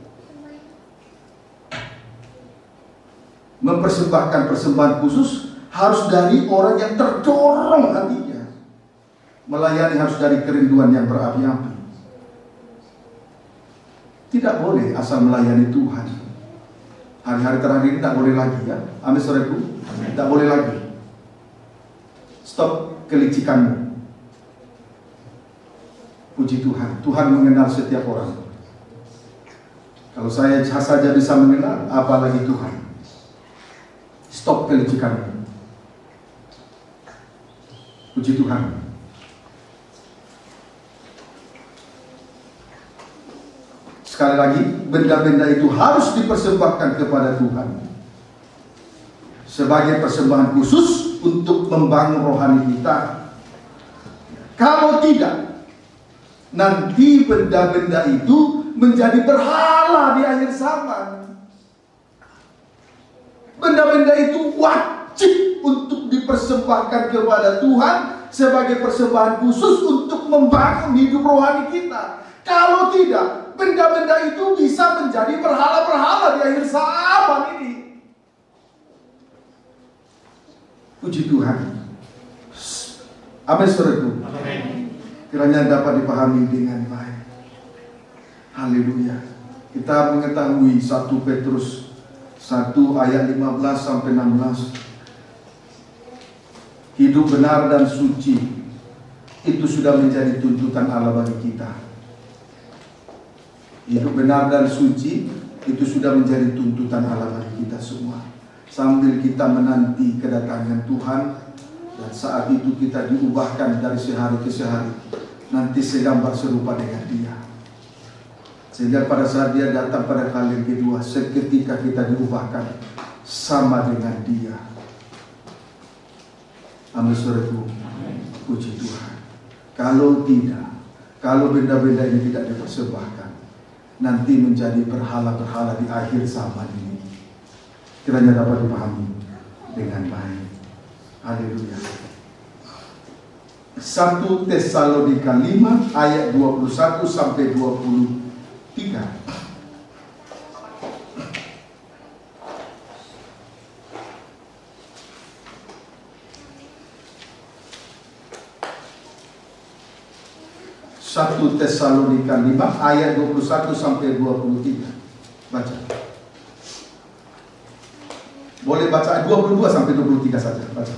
Mempersembahkan persembahan khusus harus dari orang yang terdorong hatinya. Melayani harus dari kerinduan yang berapi-api. Tidak boleh asal melayani Tuhan. Hari-hari terakhir ini tidak boleh lagi, ya. Amin, saudaraku. Tidak boleh lagi. Stop kelicikanmu. Puji Tuhan. Tuhan mengenal setiap orang. Kalau saya saja bisa mengenal, apalagi Tuhan. Stop kelicikanmu. Puji Tuhan. Sekali lagi, benda-benda itu harus dipersembahkan kepada Tuhan sebagai persembahan khusus untuk membangun rohani kita. Kalau tidak, nanti benda-benda itu menjadi berhala di akhir zaman. Benda-benda itu wajib untuk dipersembahkan kepada Tuhan sebagai persembahan khusus untuk membangun hidup rohani kita. Kalau tidak, benda-benda itu bisa menjadi berhala-berhala di akhir zaman ini. Puji Tuhan. Amin, saudaraku. Kiranya dapat dipahami dengan baik. Haleluya. Kita mengetahui 1 Petrus 1 ayat 15 sampai 16. Hidup benar dan suci itu sudah menjadi tuntutan Allah bagi kita. Hidup benar dan suci itu sudah menjadi tuntutan Allah bagi kita semua. Sambil kita menanti kedatangan Tuhan Dan saat itu kita diubahkan dari sehari ke sehari, nanti segambar serupa dengan Dia. Sehingga pada saat Dia datang pada kali yang kedua, seketika kita diubahkan sama dengan Dia. Amin, saudaraku. Puji Tuhan. Kalau tidak, kalau benda-benda ini tidak dipersembahkan, nanti menjadi berhala-berhala di akhir zaman ini. Kiranya dapat dipahami dengan baik. Haleluya. 1 Tesalonika 5 ayat 21 sampai 23. 1 Tesalonika 5 ayat 21 sampai 23. Baca. Boleh baca 22 sampai 23 saja. Baca.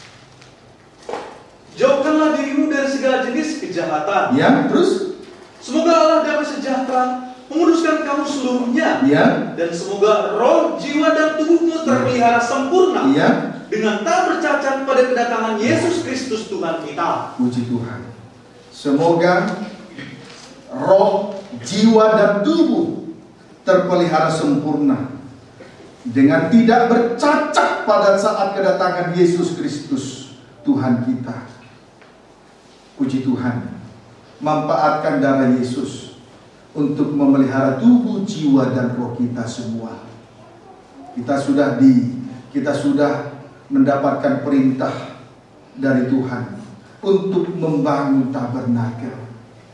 Jauhkanlah dirimu dari segala jenis kejahatan. Ya, terus? Semoga Allah damai sejahtera menguduskan kamu seluruhnya. Ya. Dan semoga roh, jiwa, dan tubuhmu terpelihara sempurna. Ya. Dengan tak bercacat pada kedatangan Yesus Kristus Tuhan kita. Puji Tuhan. Semoga roh, jiwa, dan tubuh terpelihara sempurna dengan tidak bercacat pada saat kedatangan Yesus Kristus Tuhan kita. Puji Tuhan. Manfaatkan darah Yesus untuk memelihara tubuh, jiwa, dan roh kita semua. Kita sudah mendapatkan perintah dari Tuhan untuk membangun tabernakel.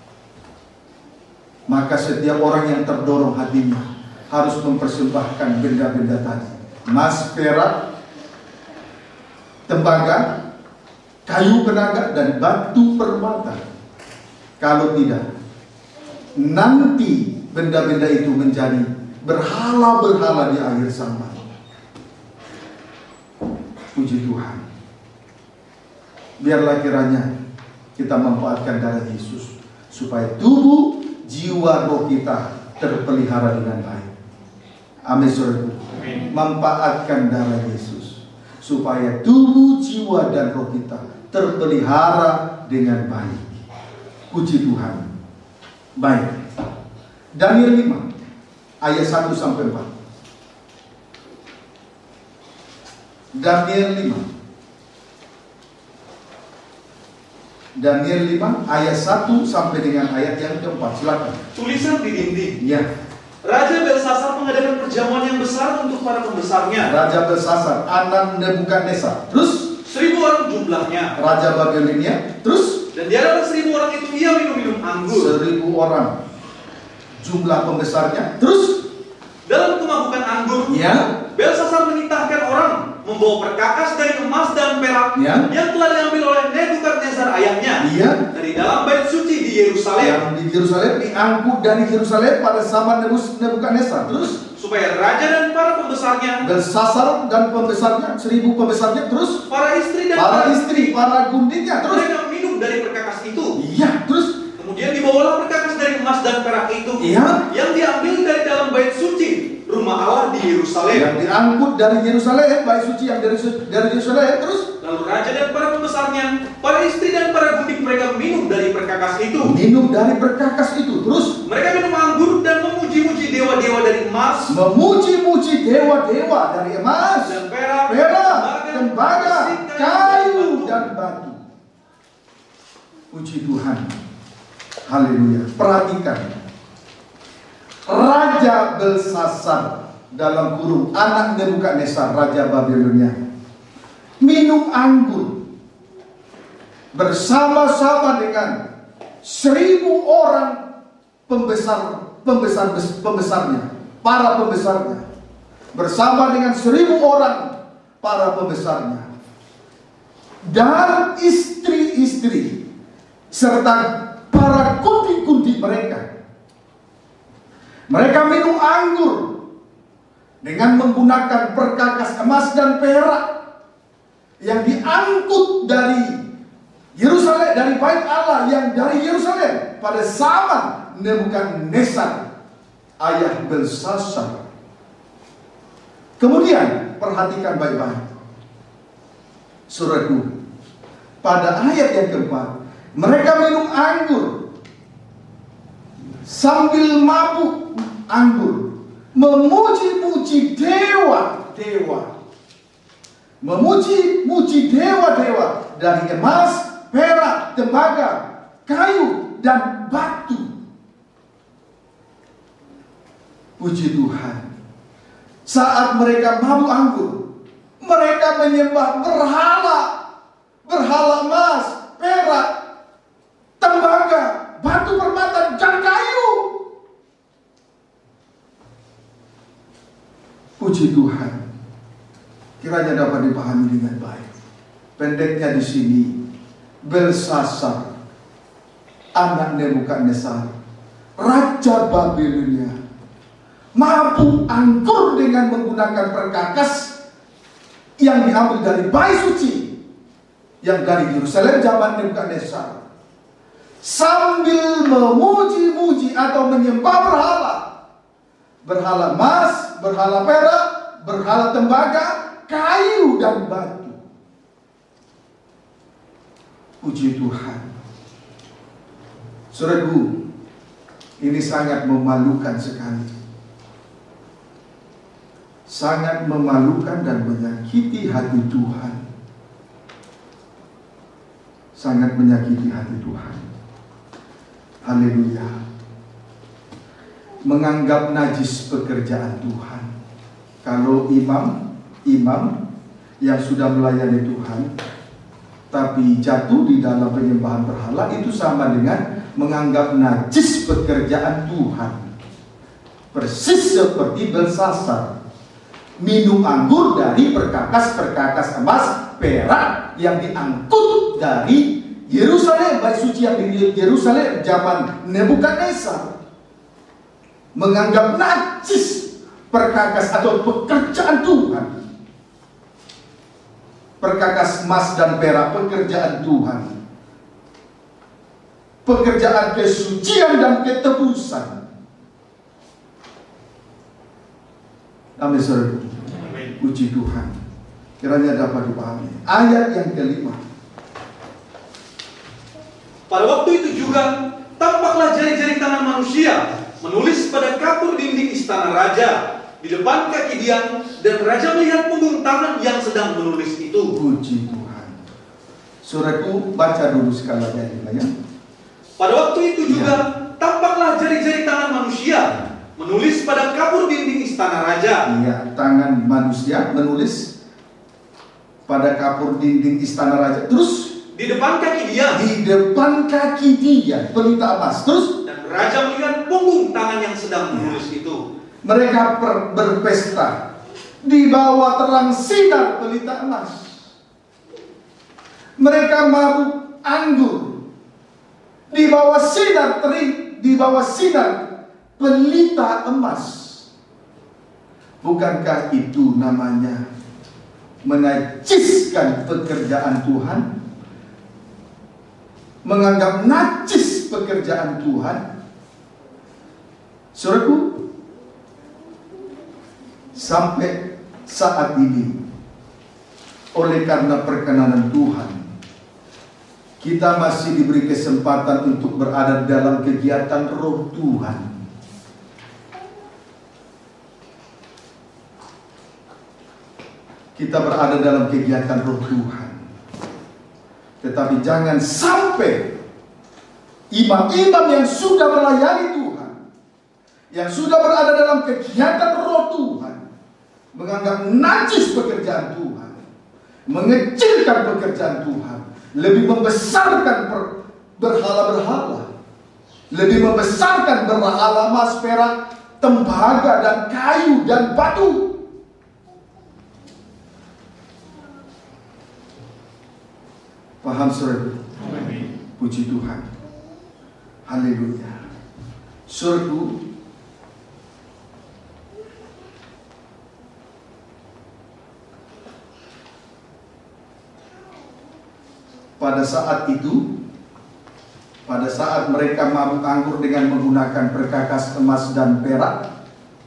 Maka setiap orang yang terdorong hatinya harus mempersembahkan benda-benda tadi. Emas, perak, tembaga, kayu penaga, dan batu permata. Kalau tidak, nanti benda-benda itu menjadi berhala-berhala di akhir zaman. Puji Tuhan. Biarlah kiranya kita memanfaatkan darah Yesus supaya tubuh, jiwa, roh kita terpelihara dengan baik. Amin, saudaraku. Manfaatkan darah Yesus supaya tubuh, jiwa, dan roh kita terpelihara dengan baik. Puji Tuhan. Baik. Daniel 5 ayat 1 sampai 4. Daniel 5 ayat 1 sampai dengan ayat yang keempat. Silakan. Tulisan di dinding. Ya. Raja Belsasar mengadakan perjamuan yang besar untuk para pembesarnya. Raja Belsasar, anak Nebukadnezar. Terus 1000 orang jumlahnya. Raja Babilonia. Terus dan di hadapan 1000 orang itu ia minum anggur. 1000 orang jumlah pembesarnya. Terus dalam kemabukan anggur, ya, Belsasar menitahkan orang membawa perkakas dari emas dan perak ya, yang telah diambil oleh Nebukadnezar ayahnya, ya, dari dalam bait suci di Yerusalem. Yang di Yerusalem diangkut dari Yerusalem pada zaman Nebukadnezar. Terus supaya raja dan para pembesarnya, Belsasar dan pembesarnya, 1000 pembesarnya. Terus para istri dan para gundiknya. Terus mereka minum dari perkakas itu. Iya. Terus kemudian dibawalah perkakas dari emas dan perak itu, iya, yang diambil dari dalam bait suci rumah Allah di Yerusalem. Yang diangkut dari Yerusalem, bait suci yang dari Yerusalem. Terus lalu raja dan para pembesarnya, para istri dan para gundik mereka minum dari perkakas itu. Minum dari perkakas itu. Terus mereka minum anggur dan memuji-muji dewa-dewa dari emas. Memuji-muji dewa-dewa dari emas dan perak, tembaga, kayu, dan batu. Puji Tuhan. Haleluya. Perhatikan. Raja Belsasar dalam kurung anak Nebukadnezar, Raja Babilonia, minum anggur bersama-sama dengan 1000 orang pembesarnya, para pembesarnya, bersama dengan 1000 orang para pembesarnya dan istri-istri serta para kunti-kunti mereka. Mereka minum anggur dengan menggunakan perkakas emas dan perak yang diangkut dari Yerusalem, dari bait Allah yang dari Yerusalem pada zaman Nebukadnezar ayah Belsasar. Kemudian perhatikan baik-baik, saudaraku, pada ayat yang keempat, mereka minum anggur sambil mabuk anggur, memuji-muji dewa-dewa, memuji-muji dewa-dewa dari emas, perak, tembaga, kayu, dan batu. Puji Tuhan. Saat mereka mabuk anggur, mereka menyembah berhala, berhala emas, perak, tembaga, batu permata, dan kayu. Puji Tuhan. Kiranya dapat dipahami dengan baik. Pendeknya di sini, Belsasar, anak Nebukadnezar, raja Babilonia, mabuk anggur dengan menggunakan perkakas yang diambil dari bayi suci yang dari Yerusalem zaman Nebukadnezar, sambil memuji-muji atau menyembah berhala, berhala emas, berhala perak, berhala tembaga, kayu, dan batu. Puji Tuhan. Saudaraku, ini sangat memalukan sekali. Sangat memalukan dan menyakiti hati Tuhan. Sangat menyakiti hati Tuhan. Haleluya. Menganggap najis pekerjaan Tuhan. Kalau imam yang sudah melayani Tuhan tapi jatuh di dalam penyembahan berhala, itu sama dengan menganggap najis pekerjaan Tuhan. Persis seperti Belsasar, minum anggur dari perkakas-perkakas emas, perak yang diangkut dari Yerusalem, bait suci yang di Yerusalem zaman Nebukadnezar. Menganggap najis perkakas atau pekerjaan Tuhan. Perkakas emas dan perak, pekerjaan Tuhan. Pekerjaan kesucian dan ketebusan. Amin, saudara. Puji Tuhan. Kiranya dapat dipahami. Ayat yang kelima. Pada waktu itu juga tampaklah jari-jari tangan manusia menulis pada kapur dinding istana raja di depan kaki dia, dan raja melihat punggung tangan yang sedang menulis itu. Puji Tuhan. Saudaraku, baca dulu sekali lagi ya. Pada waktu itu juga tampaklah jari-jari tangan manusia menulis pada kapur dinding istana raja. Iya, tangan manusia menulis pada kapur dinding istana raja. Terus di depan kaki dia. Di depan kaki dia, pelita emas. Terus dan raja melihat punggung tangan yang sedang menulis itu. Mereka berpesta di bawah terang sinar pelita emas. Mereka mabuk anggur di bawah sinar terik, di bawah sinar pelita emas. Bukankah itu namanya menajiskan pekerjaan Tuhan? Menganggap najis pekerjaan Tuhan? Saudaraku, sampai saat ini, oleh karena perkenanan Tuhan, kita masih diberi kesempatan untuk berada dalam kegiatan Roh Tuhan. Kita berada dalam kegiatan Roh Tuhan. Tetapi jangan sampai imam-imam yang sudah melayani Tuhan, yang sudah berada dalam kegiatan Roh Tuhan, menganggap najis pekerjaan Tuhan, mengecilkan pekerjaan Tuhan, lebih membesarkan berhala-berhala, lebih membesarkan berhala emas, perak, tembaga, dan kayu, dan batu. Paham, saudara? Puji Tuhan. Haleluya. Saudaraku, pada saat itu, pada saat mereka mabuk anggur dengan menggunakan perkakas emas dan perak,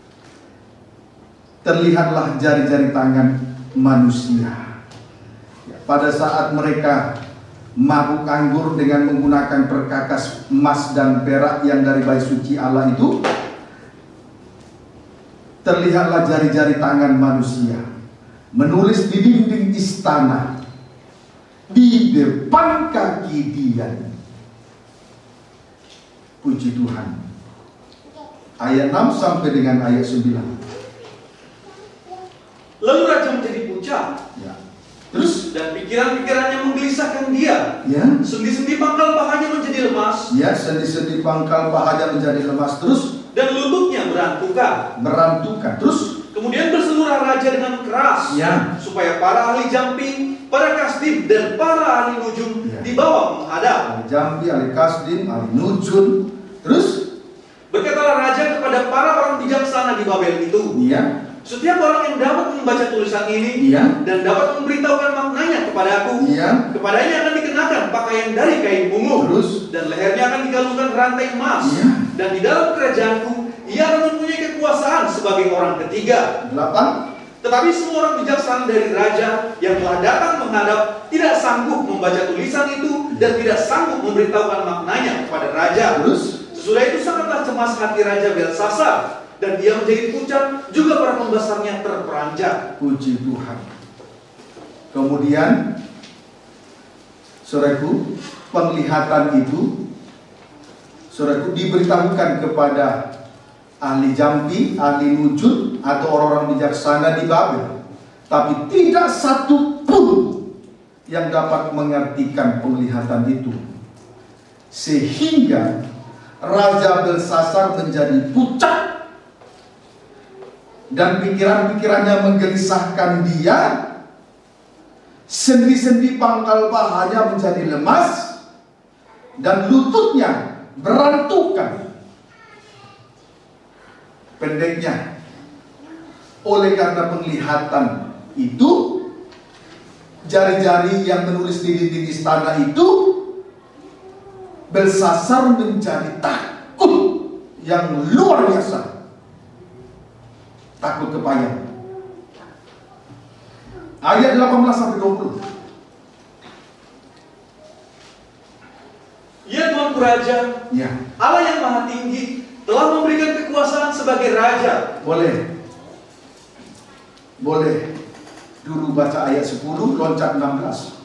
terlihatlah jari-jari tangan manusia. Pada saat mereka mabuk anggur dengan menggunakan perkakas emas dan perak yang dari bait suci Allah itu, terlihatlah jari-jari tangan manusia menulis di dinding istana di depan kaki dia. Puji Tuhan. Ayat 6 sampai dengan ayat 9. Lalu raja menjadi pucat. Ya. Terus Dan pikiran-pikirannya menggelisahkan dia. ya, Sendi-sendi pangkal pahanya menjadi lemas. ya, sendi-sendi pangkal pahanya menjadi lemas. Terus Dan lututnya berantukan. merantukan. Terus Kemudian berseluruh raja dengan keras, ya, supaya para ahli jamping, para kasdim, dan para ahli nujum Ya. dibawa menghadap. ahli jambi, ahli kasdim, ahli nujun. Terus Berkatalah raja kepada para orang bijaksana di Babel itu, ya, setiap orang yang dapat membaca tulisan ini ya, dan dapat memberitahukan maknanya kepadaku, ya, kepadanya akan dikenakan pakaian dari kain ungu, terus dan lehernya akan digalungkan rantai emas, ya. dan di dalam kerajaanku ia akan mempunyai kekuasaan sebagai orang ketiga. 8. Tetapi semua orang bijaksana dari raja yang telah datang menghadap tidak sanggup membaca tulisan itu dan tidak sanggup memberitahukan maknanya kepada raja. Terus Sesudah itu sangatlah cemas hati Raja Belsasar, dan dia menjadi pucat, juga para pembesarnya terperanjat. puji Tuhan. Kemudian saudaraku, penglihatan itu saudaraku diberitahukan kepada ahli jambi, ahli nujum, atau orang-orang bijaksana di Babel. Tapi tidak satu pun yang dapat mengartikan penglihatan itu. Sehingga Raja Belsasar menjadi pucat dan pikiran-pikirannya menggelisahkan dia. Sendi-sendi pangkal pahanya menjadi lemas dan lututnya berantukan. Pendeknya, oleh karena penglihatan itu, jari-jari yang menulis di dinding istana itu, Belsasar menjadi takut yang luar biasa. Takut kepayahan. Ayat 18 sampai 20. Ya Tuanku Raja, Ya, Allah yang Maha Tinggi telah memberikan kekuasaan sebagai Raja. boleh. Boleh. Dulu baca ayat 10, loncat 16.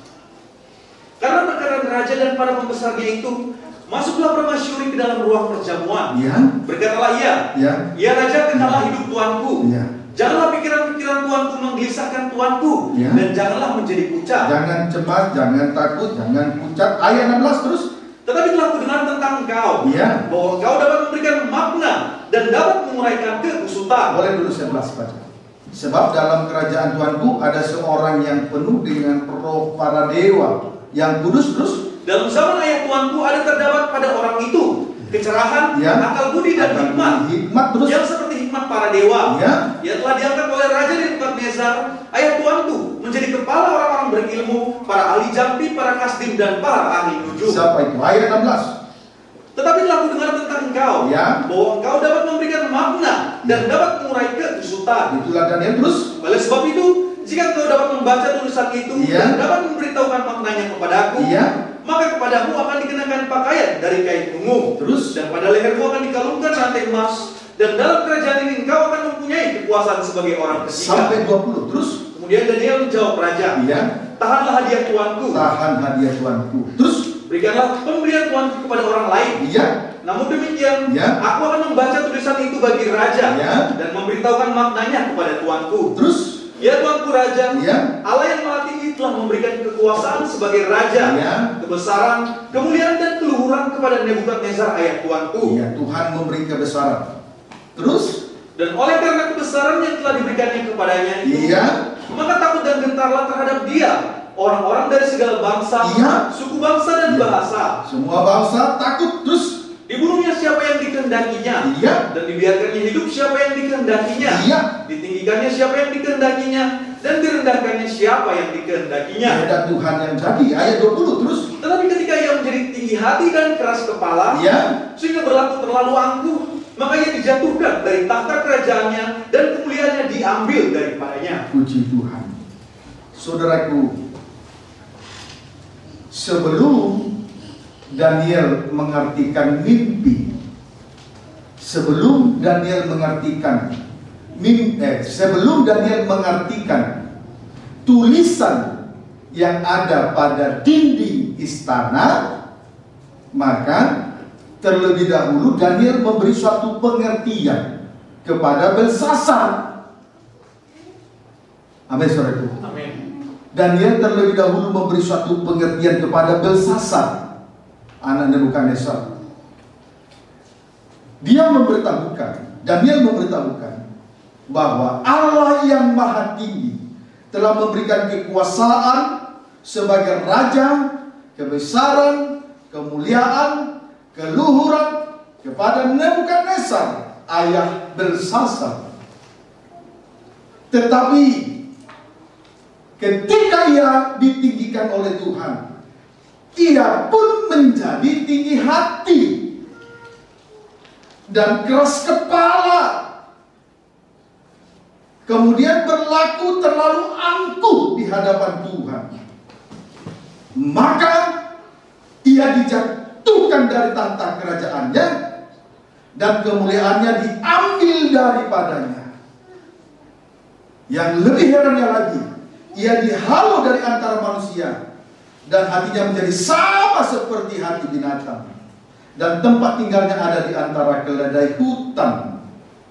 Karena perkataan Raja dan para pembesarnya itu, masuklah permasyuri ke dalam ruang perjamuan. Ya, Berkatalah ia, ya, ya Raja, kenallah hidup Tuanku. ya. Janganlah pikiran-pikiran Tuanku menggelisahkan Tuanku, Ya. dan janganlah menjadi pucat. Jangan cemas, jangan takut, jangan pucat. Ayat 16 terus. Tetapi telah kudengar tentang engkau, Ya. bahwa engkau dapat memberikan makna dan dapat menguraikan kekusutan. Boleh dulu 11 baca. Sebab dalam kerajaan Tuanku ada seorang yang penuh dengan roh para dewa yang kudus. Terus Dalam zaman ayah Tuanku ada terdapat pada orang itu kecerahan, Ya. akal budi dan Akal hikmat, budi, hikmat. Terus yang seperti hikmat para dewa. ya, Ia telah diangkat oleh Raja Nebukadnezar, ayah Tuanku, menjadi kepala orang-orang berilmu, para ahli jampi, para kasdim, dan para ahli nujum. siapa itu? Ayat 16. Tetapi telah kudengar tentang engkau, Ya. bahwa engkau dapat memberikan makna dan dapat mengurai kekusutan. Itulah Daniel. Terus Oleh sebab itu, jika engkau dapat membaca tulisan itu Ya. dan dapat memberitahukan maknanya kepadaku, Iya. maka kepadamu akan dikenakan pakaian dari kain ungu. Terus Dan pada lehermu akan dikalungkan rantai emas. Dan dalam kerajaan ini engkau akan mempunyai kekuasaan sebagai orang ketiga. sampai 20. Terus Kemudian Daniel menjawab raja, iya, tahanlah hadiah Tuanku, tahan hadiah Tuanku. Terus berikanlah pemberian Tuanku kepada orang lain. iya, Namun demikian, Ya. aku akan membaca tulisan itu bagi raja Ya. dan memberitahukan maknanya kepada Tuanku. terus Ya Tuanku Raja, iya, Allah yang Maha Tinggi telah memberikan kekuasaan sebagai Raja, Ya. kebesaran, kemuliaan dan keluhuran kepada Nebukadnezar ayah Tuanku. iya, Tuhan memberi kebesaran. Terus Dan oleh karena kebesaran yang telah diberikannya kepadanya itu, iya, maka takut dan gentarlah terhadap dia orang-orang dari segala bangsa, Iya. suku bangsa dan Iya. bahasa. semua bangsa takut. Terus Dibunuhnya siapa yang dikehendakinya, iya, dan dibiarkannya hidup siapa yang dikehendakinya. iya, Ditinggikannya siapa yang dikehendakinya, dan direndahkannya siapa yang dikehendakinya. ada Tuhan yang jadi. Ayat 20. Terus Tetapi ketika ia menjadi tinggi hati dan keras kepala, iya, sehingga berlaku terlalu angkuh, maka ia dijatuhkan dari tahta kerajaannya dan kemuliaannya diambil daripadanya. puji Tuhan. Saudaraku, sebelum Daniel mengartikan mimpi, sebelum Daniel mengartikan tulisan yang ada pada dinding istana, maka terlebih dahulu Daniel memberi suatu pengertian kepada Belsasar. Amin, saudaraku. Amin. Daniel terlebih dahulu memberi suatu pengertian kepada Belsasar, anak Nebukadnezar. Daniel memberitahukan bahwa Allah yang Maha Tinggi telah memberikan kekuasaan sebagai raja, kebesaran, kemuliaan, keluhuran kepada Nebukadnezar, ayah Belsasar. Tetapi ketika ia ditinggikan oleh Tuhan, ia pun menjadi tinggi hati dan keras kepala, kemudian berlaku terlalu angkuh di hadapan Tuhan. Maka ia dijatuhkan dari tahta kerajaannya dan kemuliaannya diambil daripadanya. Yang lebih herannya lagi, ia dihalau dari antara manusia dan hatinya menjadi sama seperti hati binatang, dan tempat tinggalnya ada di antara keledai hutan.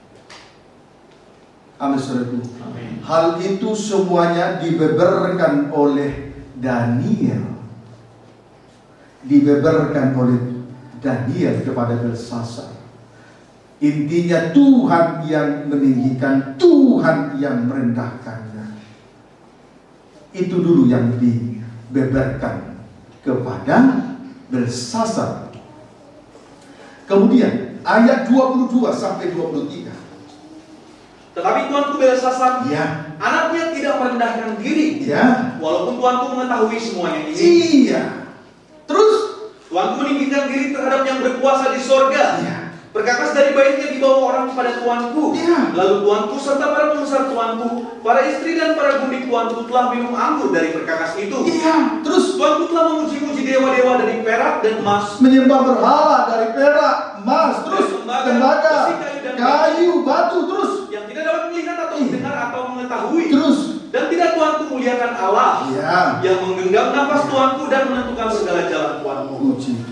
Amin, saudaraku. Hal itu semuanya dibeberkan oleh Daniel. Dibeberkan oleh Daniel kepada Belsasar. Intinya Tuhan yang meninggikan, Tuhan yang merendahkannya. Itu dulu yang dibeberkan kepada Belsasar. Kemudian ayat 22 sampai 23. Tetapi tuanku Belsasar, Ya, anaknya tidak merendahkan diri, ya, walaupun tuanku mengetahui semuanya ini. iya. Terus, Tuanku meninggikan diri terhadap yang berkuasa di sorga. ya, Perkakas dari baitnya dibawa orang kepada tuanku. Ya. Lalu tuanku serta para pembesar tuanku, para istri dan para gundik tuanku telah minum anggur dari perkakas itu. iya. Terus Tuanku telah memuji-muji dewa-dewa dari perak dan emas, menyembah berhala dari perak, emas, terus tembaga, kayu, batu, terus, yang tidak dapat melihat atau mendengar atau mengetahui. terus. Dan tidak tuanku muliakan Allah, Ya. yang menggenggam nafas tuanku dan menentukan segala jalan tuanku. Puji Tuhan.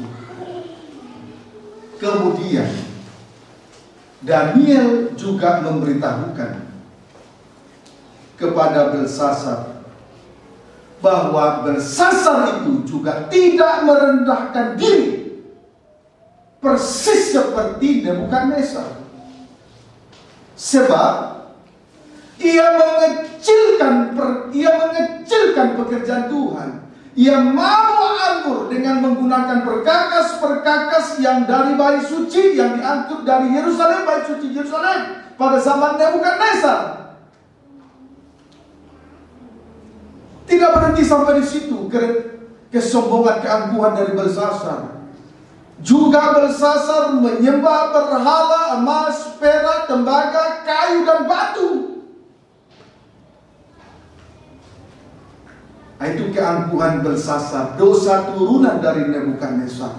Kemudian Daniel juga memberitahukan kepada Belsasar bahwa Belsasar itu juga tidak merendahkan diri, persis seperti Nebukadnezar. Sebab ia mengecilkan pekerjaan Tuhan. Ia mau anggur dengan menggunakan perkakas-perkakas yang dari bait suci yang diangkut dari Yerusalem, bait suci Yerusalem pada zaman Nebukadnezar. Tidak berhenti sampai di situ kesombongan, keangkuhan dari Belsasar. Juga Belsasar menyembah berhala emas, perak, tembaga, kayu dan batu. Itu keangkuhan Belsasar, dosa turunan dari Nebukadnezar.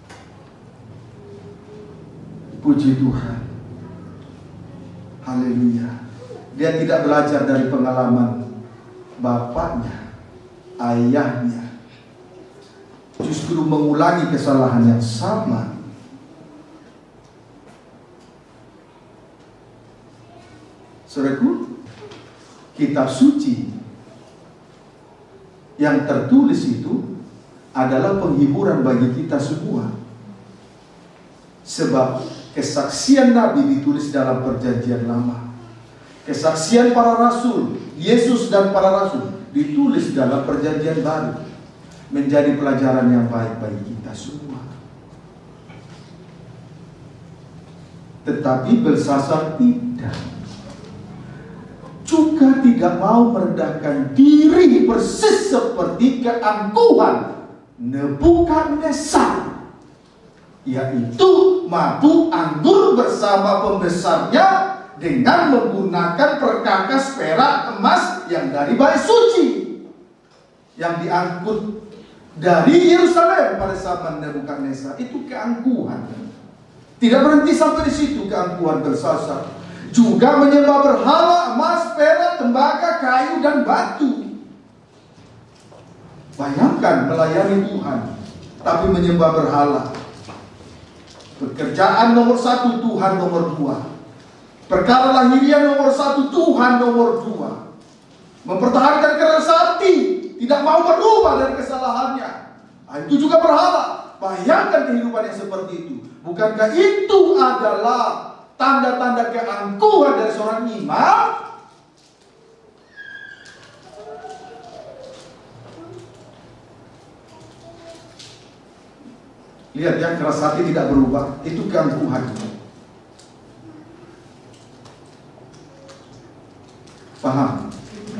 Puji Tuhan. Haleluya. Dia tidak belajar dari pengalaman bapaknya, ayahnya. Justru mengulangi kesalahan yang sama. Saudaraku, kitab suci yang tertulis itu adalah penghiburan bagi kita semua. Sebab kesaksian Nabi ditulis dalam perjanjian lama. Kesaksian para rasul, Yesus dan para rasul, ditulis dalam perjanjian baru. Menjadi pelajaran yang baik bagi kita semua. Tetapi Belsasar tidak. Juga tidak mau merendahkan diri, persis seperti keangkuhan Nebukadnezar, yaitu mabuk anggur bersama pembesarnya dengan menggunakan perkakas perak emas yang dari bait suci, yang diangkut dari Yerusalem pada zaman Nebukadnezar itu keangkuhan. Tidak berhenti sampai di situ keangkuhan Belsasar, juga menyembah berhala emas, perak, tembaga, kayu dan batu. Bayangkan melayani Tuhan tapi menyembah berhala. Pekerjaan nomor 1, Tuhan nomor 2. Perkara lahiriah nomor 1, Tuhan nomor 2. Mempertahankan keras hati, tidak mau berubah dari kesalahannya. Itu juga berhala. Bayangkan kehidupan yang seperti itu. Bukankah itu adalah tanda-tanda keangkuhan dari seorang imam? Lihat ya, keras hati tidak berubah, itu keangkuhan. Paham?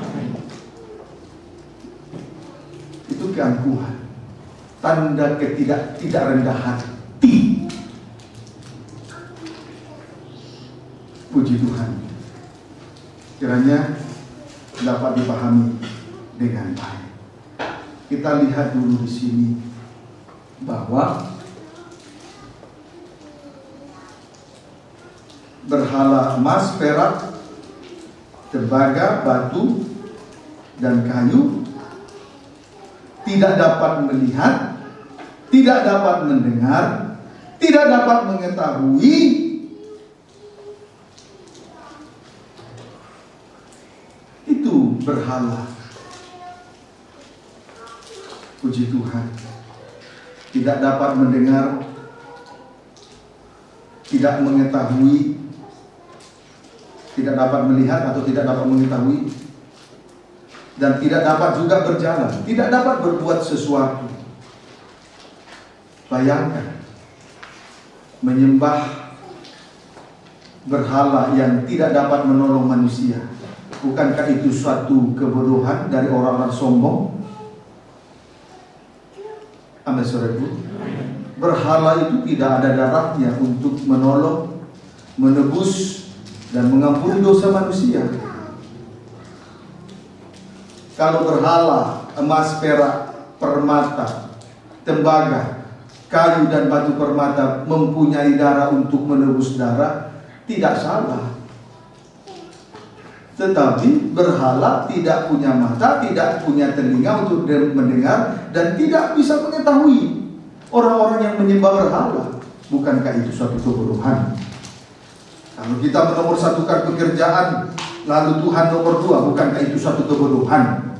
Itu keangkuhan. Tanda tidak rendah hati. Puji Tuhan. Kiranya dapat dipahami dengan baik. Kita lihat dulu di sini bahwa berhala emas, perak, tembaga, batu, dan kayu tidak dapat melihat, tidak dapat mendengar, tidak dapat mengetahui. Itu berhala. Puji Tuhan. Tidak dapat mendengar, tidak mengetahui, tidak dapat melihat atau tidak dapat mengetahui, dan tidak dapat juga berjalan, tidak dapat berbuat sesuatu. Bayangkan menyembah berhala yang tidak dapat menolong manusia. Bukankah itu suatu kebodohan dari orang-orang sombong? Amin, saudaraku. Berhala itu tidak ada darahnya untuk menolong, menebus, dan mengampuni dosa manusia. Kalau berhala emas, perak, permata, tembaga, kayu dan batu permata mempunyai darah untuk menebus darah, tidak salah. Tetapi berhala tidak punya mata, tidak punya telinga untuk mendengar, dan tidak bisa mengetahui. Orang-orang yang menyembah berhala, bukankah itu suatu kebodohan? Kalau kita menomorsatukan pekerjaan, lalu Tuhan nomor 2, bukankah itu suatu kebodohan?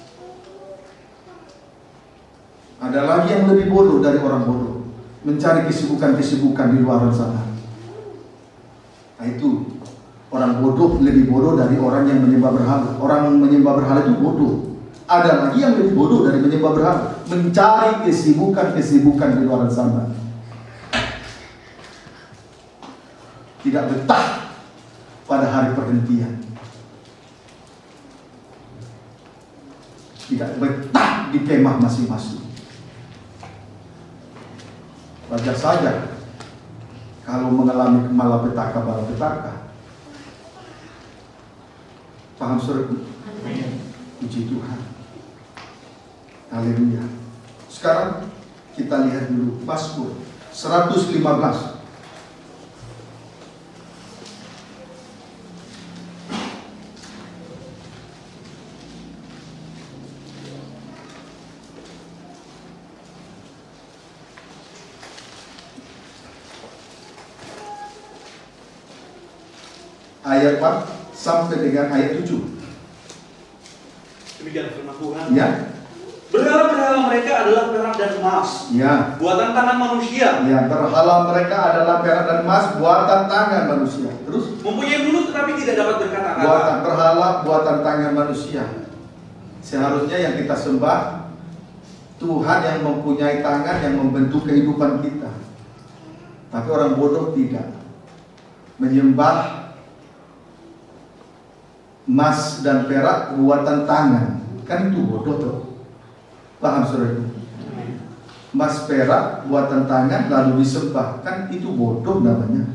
Ada lagi yang lebih bodoh dari orang bodoh, mencari kesibukan-kesibukan di luar sana. Nah, itu orang bodoh lebih bodoh dari orang yang menyembah berhala. Orang menyembah berhala itu bodoh. Ada lagi yang lebih bodoh dari menyembah berhala, mencari kesibukan-kesibukan di luar sana. Tidak betah pada hari perhentian, tidak betah di kemah masing-masing. Wajar saja kalau mengalami malapetaka. Paham, saudara? Puji Tuhan. Haleluya. Sekarang kita lihat dulu Mazmur 115. Ayat 4 sampai dengan ayat 7. Demikian firman Tuhan. Ya. Berhala-berhala mereka adalah perak dan emas, Ya. buatan tangan manusia. Ya, berhala mereka adalah perak dan emas, buatan tangan manusia. Terus Mempunyai mulut tetapi tidak dapat berkata-kata. buatan berhala, buatan tangan manusia. Seharusnya yang kita sembah Tuhan yang mempunyai tangan yang membentuk kehidupan kita. Tapi orang bodoh tidak. Menyembah emas dan perak buatan tangan, kan itu bodoh tuh. Paham, saudara? Emas perak buatan tangan lalu disembah, kan itu bodoh namanya.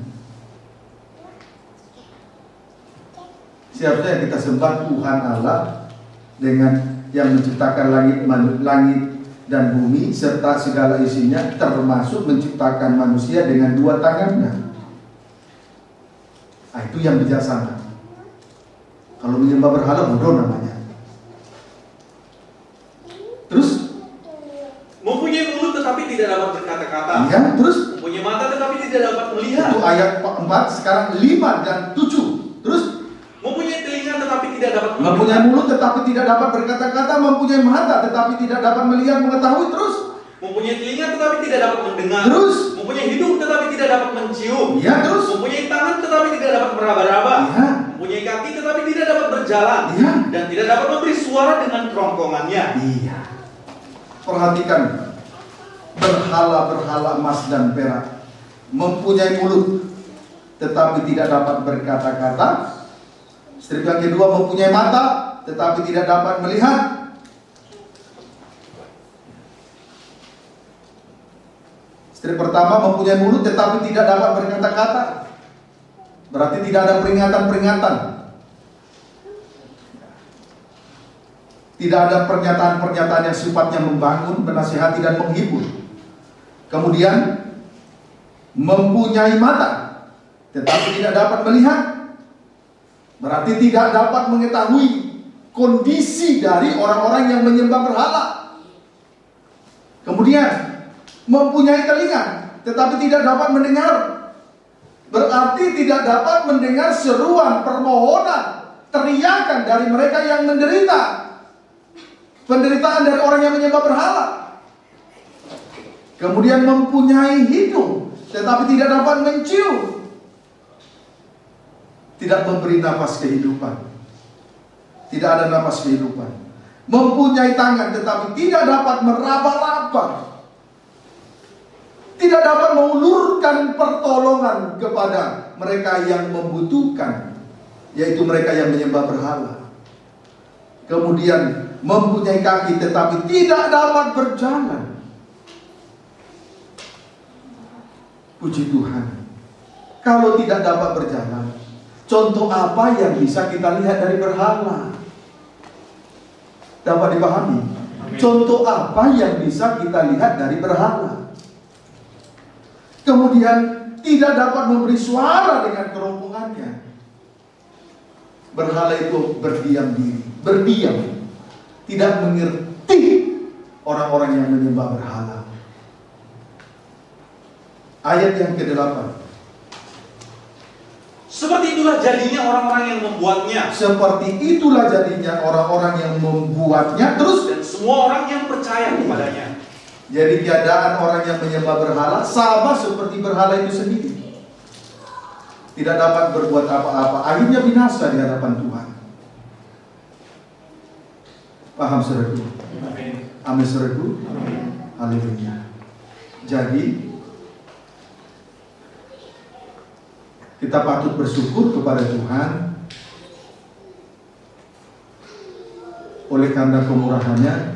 Seharusnya yang kita sembah Tuhan Allah dengan yang menciptakan langit dan bumi serta segala isinya, termasuk menciptakan manusia dengan 2 tangannya. Nah, itu yang bijaksana. Kalau menyembah berhala bodoh namanya. Terus mempunyai mulut tetapi tidak dapat berkata-kata. Ya, terus Mempunyai mata tetapi tidak dapat melihat. itu ayat 4, sekarang 5 dan 7. Terus Mempunyai telinga tetapi tidak dapat mempunyai mulut tetapi tidak dapat berkata-kata, mempunyai mata tetapi tidak dapat melihat mengetahui. Terus mempunyai telinga tetapi tidak dapat mendengar. Terus Mempunyai hidung tetapi tidak dapat mencium. ya, terus Mempunyai tangan tetapi tidak dapat meraba-raba. ya, Mempunyai kaki tetapi tidak dapat berjalan. ya, Dan tidak dapat memberi suara dengan kerongkongannya. iya. Perhatikan, berhala-berhala emas dan perak mempunyai mulut tetapi tidak dapat berkata-kata. Strip yang kedua, mempunyai mata tetapi tidak dapat melihat. Strip pertama, mempunyai mulut tetapi tidak dapat berkata-kata. Berarti tidak ada peringatan-peringatan. Tidak ada pernyataan-pernyataan yang sifatnya membangun, menasihati dan menghibur. Kemudian mempunyai mata tetapi tidak dapat melihat. Berarti tidak dapat mengetahui kondisi dari orang-orang yang menyembah berhala. Kemudian mempunyai telinga tetapi tidak dapat mendengar. Berarti tidak dapat mendengar seruan, permohonan, teriakan dari mereka yang menderita. Penderitaan dari orang yang menyembah berhala. Kemudian mempunyai hidung tetapi tidak dapat mencium. Tidak memberi nafas kehidupan. Tidak ada nafas kehidupan. Mempunyai tangan tetapi tidak dapat meraba-raba. Tidak dapat mengulurkan pertolongan kepada mereka yang membutuhkan, yaitu mereka yang menyembah berhala. Kemudian mempunyai kaki tetapi tidak dapat berjalan. Puji Tuhan. Kalau tidak dapat berjalan, contoh apa yang bisa kita lihat dari berhala? Dapat dipahami? Contoh apa yang bisa kita lihat dari berhala? Kemudian tidak dapat memberi suara dengan kerongkongannya. Berhala itu berdiam diri, berdiam, tidak mengerti orang-orang yang menyembah berhala. Ayat yang ke-8. Seperti itulah jadinya orang-orang yang membuatnya. Seperti itulah jadinya orang-orang yang membuatnya. Terus Dan semua orang yang percaya kepadanya. jadi keadaan orang yang menyembah berhala sama seperti berhala itu sendiri. Tidak dapat berbuat apa-apa, akhirnya binasa di hadapan Tuhan. Paham saudaraku? Amin saudaraku? Haleluya. Jadi kita patut bersyukur kepada Tuhan oleh karena kemurahannya.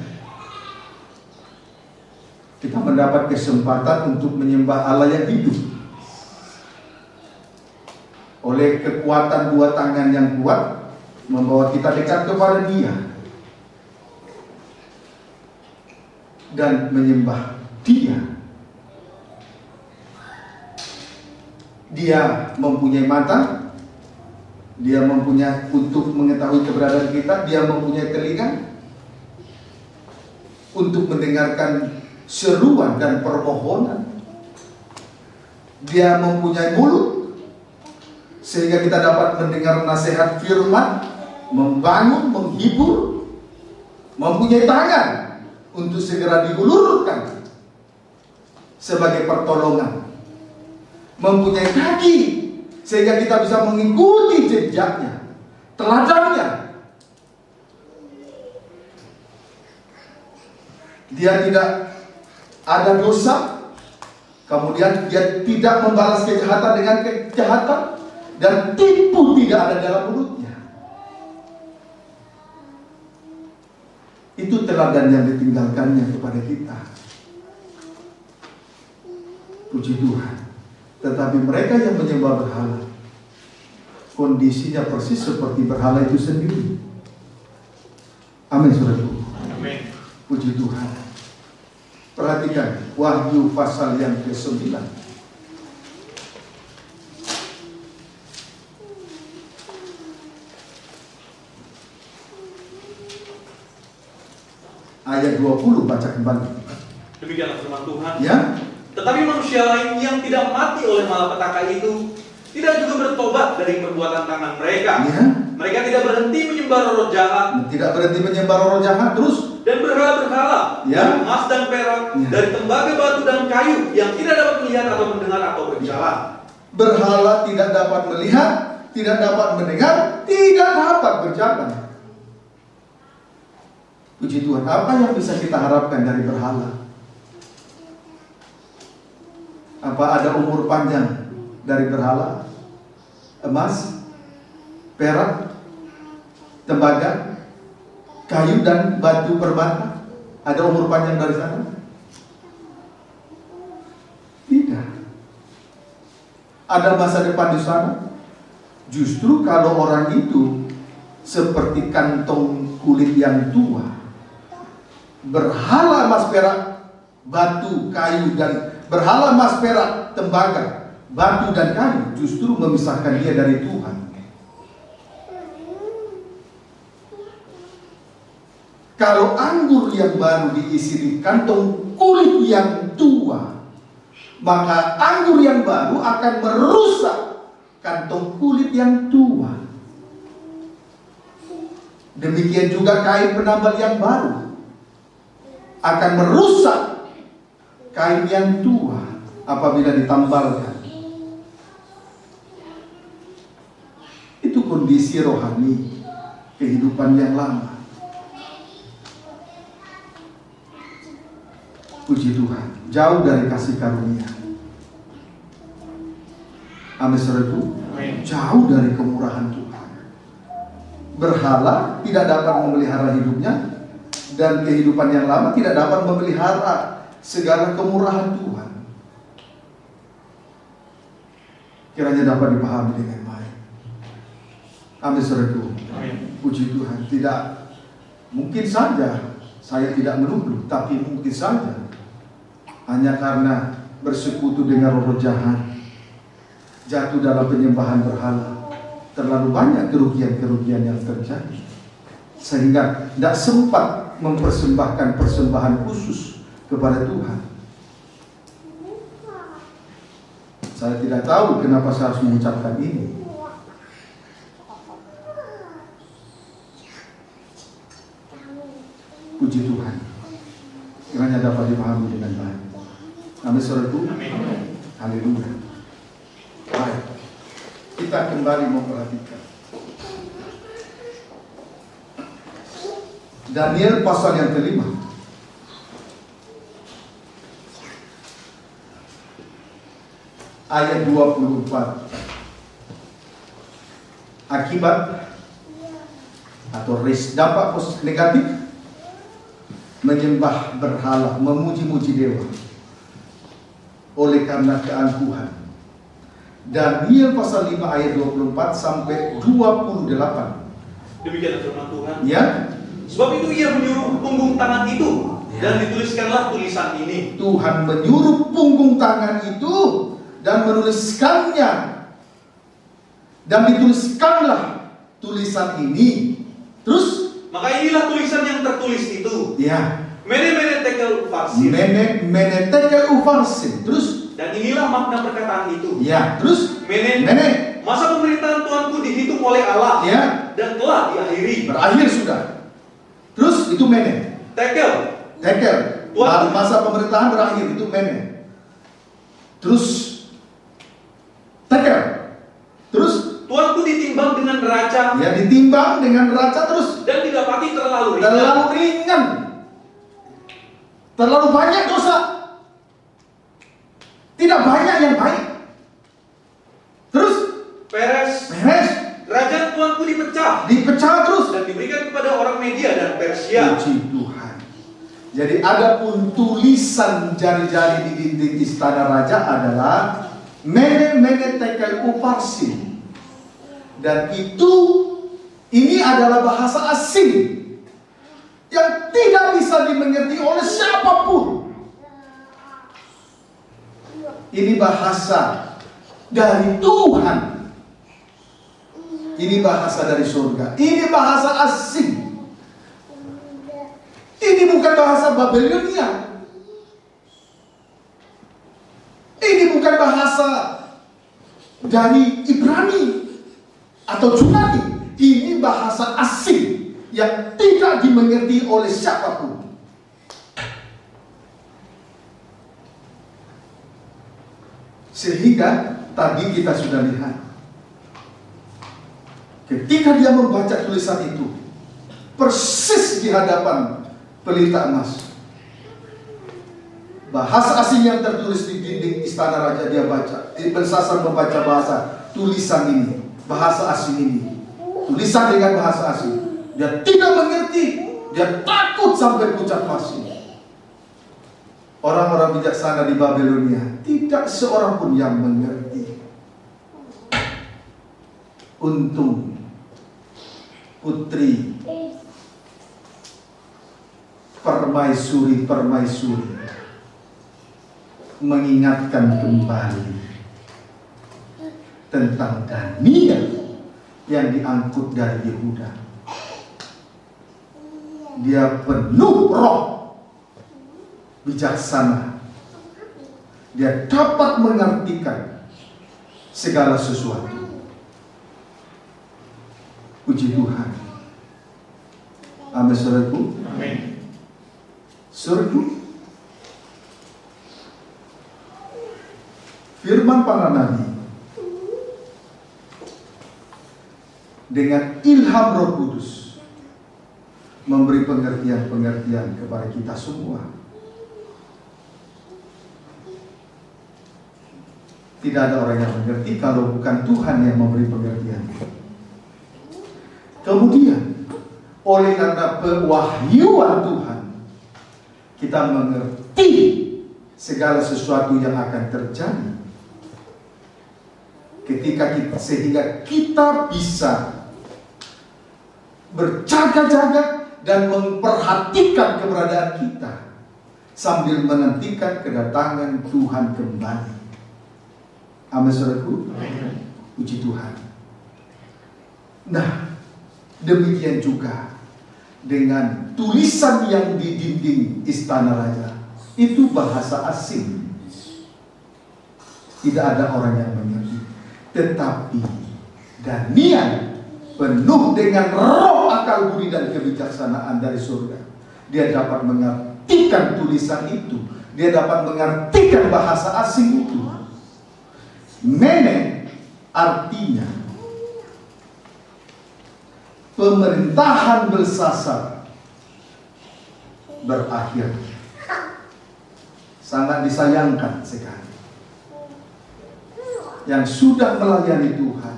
Kita mendapat kesempatan untuk menyembah Allah yang hidup. Oleh kekuatan 2 tangan yang kuat membawa kita dekat kepada Dia dan menyembah Dia. Dia mempunyai mata, Dia mempunyai untuk mengetahui keberadaan kita, Dia mempunyai telinga untuk mendengarkan seruan dan permohonan. Dia mempunyai mulut sehingga kita dapat mendengar nasihat firman, membangun, menghibur. Mempunyai tangan untuk segera diulurkan sebagai pertolongan. Mempunyai kaki sehingga kita bisa mengikuti jejaknya, teladannya. Dia tidak ada dosa, kemudian dia tidak membalas kejahatan dengan kejahatan, dan tipu tidak ada dalam mulutnya. Itu teladan yang ditinggalkannya kepada kita. Puji Tuhan. Tetapi mereka yang menyembah berhala, kondisinya persis seperti berhala itu sendiri. Amin saudaraku. Amin. Puji Tuhan. Perhatikan Wahyu pasal yang ke-9. Ayat 20, baca kembali. Demikianlah firman Tuhan. Ya. Tetapi manusia lain yang tidak mati oleh malapetaka itu tidak juga bertobat dari perbuatan tangan mereka. Ya. Mereka tidak berhenti menyembah roh jahat. Tidak berhenti menyembah roh jahat, terus Dan berhala-berhala ya. dari emas dan perak, Ya. dari tembaga, batu dan kayu yang tidak dapat melihat atau mendengar atau berbicara. Berhala tidak dapat melihat, tidak dapat mendengar, tidak dapat berjalan. Puji Tuhan, apa yang bisa kita harapkan dari berhala? Apa ada umur panjang dari berhala? Emas, perak, tembaga, kayu dan batu perbata? Ada umur panjang dari sana? Tidak. Ada masa depan di sana? Justru kalau orang itu seperti kantong kulit yang tua, berhala emas perak, batu, kayu, dan berhala emas perak, tembaga, batu dan kayu justru memisahkan dia dari Tuhan. Kalau anggur yang baru diisi di kantong kulit yang tua, maka anggur yang baru akan merusak kantong kulit yang tua. Demikian juga kain penambal yang baru akan merusak kain yang tua apabila ditambalkan. Itu kondisi rohani kehidupan yang lama. Puji Tuhan, jauh dari kasih karunia. Amin, saudaraku. Jauh dari kemurahan Tuhan. Berhala tidak dapat memelihara hidupnya, dan kehidupan yang lama tidak dapat memelihara segala kemurahan Tuhan. Kiranya dapat dipahami dengan baik. Amin, saudaraku. Puji Tuhan. Tidak mungkin saja saya tidak menuduh, tapi mungkin saja hanya karena bersekutu dengan roh jahat, jatuh dalam penyembahan berhala, terlalu banyak kerugian-kerugian yang terjadi, sehingga tidak sempat mempersembahkan persembahan khusus kepada Tuhan. Saya tidak tahu kenapa saya harus mengucapkan ini. Puji Tuhan, kiranya dapat dipahami dengan baik. Amin, saudaraku. Haleluya. Baik, kita kembali memperhatikan Daniel pasal yang kelima. Ayat 24. Akibat atau dampak negatif menyembah berhala, memuji-muji dewa oleh karena keangkuhan. Daniel pasal 5 ayat 24 sampai 28. Demikianlah firman Tuhan. Ya. Sebab itu ia menyuruh punggung tangan itu, dan dituliskanlah tulisan ini. Tuhan menyuruh punggung tangan itu dan menuliskannya, dan dituliskanlah tulisan ini. Terus, maka inilah tulisan yang tertulis itu. Ya. Mene mene tekel ufarsin. Mene tekel ufarsin. Terus, dan inilah makna perkataan itu. Ya. Terus, mene. Masa pemerintahan Tuanku dihitung oleh Allah. Ya. Dan telah diakhiri. Berakhir sudah. Terus itu mene. Tekel. Masa pemerintahan berakhir, itu mene. Terus tekel. Terus Tuanku ditimbang dengan neraca. Ya, ditimbang dengan neraca terus. Dan didapati terlalu ringan. Terlalu ringan. Terlalu banyak dosa. Tidak banyak yang baik. Terus Peres. Kerajaan Tuanku dipecah. Terus. Dan diberikan kepada orang Media dan Persia. Puji Tuhan. Jadi adapun tulisan jari-jari di dinding istana raja adalah mene tekel ufarsin. Dan ini adalah bahasa asing yang tidak bisa dimengerti oleh siapapun. Ini bahasa dari Tuhan. Ini bahasa dari surga. Ini bahasa asing. Ini bukan bahasa Babilonia. Ini bukan bahasa dari Ibrani atau Yunani. Ini bahasa asing yang tidak dimengerti oleh siapapun. Sehingga tadi kita sudah lihat, ketika dia membaca tulisan itu, persis di hadapan pelita emas, bahasa asing yang tertulis di dinding istana raja dia baca. Belsasar membaca bahasa tulisan ini, bahasa asing ini, tulisan dengan bahasa asing. Dia tidak mengerti, dia takut sampai pucat pasi. Orang-orang bijaksana di Babilonia tidak seorang pun yang mengerti. Untung putri permaisuri mengingatkan kembali tentang Daniel yang diangkut dari Yehuda. Dia penuh roh bijaksana. Dia dapat mengartikan segala sesuatu. Puji Tuhan. Amin, saudaraku. Amin. Saudaraku, firman para nabi dengan ilham Roh Kudus memberi pengertian-pengertian kepada kita semua. Tidak ada orang yang mengerti kalau bukan Tuhan yang memberi pengertian. Kemudian, oleh karena pewahyuan Tuhan, kita mengerti segala sesuatu yang akan terjadi. Sehingga kita bisa berjaga-jaga dan memperhatikan keberadaan kita sambil menantikan kedatangan Tuhan kembali. Amin, saudaraku. Puji Tuhan. Nah, demikian juga dengan tulisan yang di dinding istana raja. Itu bahasa asing. Tidak ada orang yang mengerti. Tetapi Daniel penuh dengan roh akal budi dan kebijaksanaan dari surga. Dia dapat mengartikan tulisan itu. Dia dapat mengartikan bahasa asing itu. Mene artinya pemerintahan Belsasar berakhir. Sangat disayangkan sekali. Yang sudah melayani Tuhan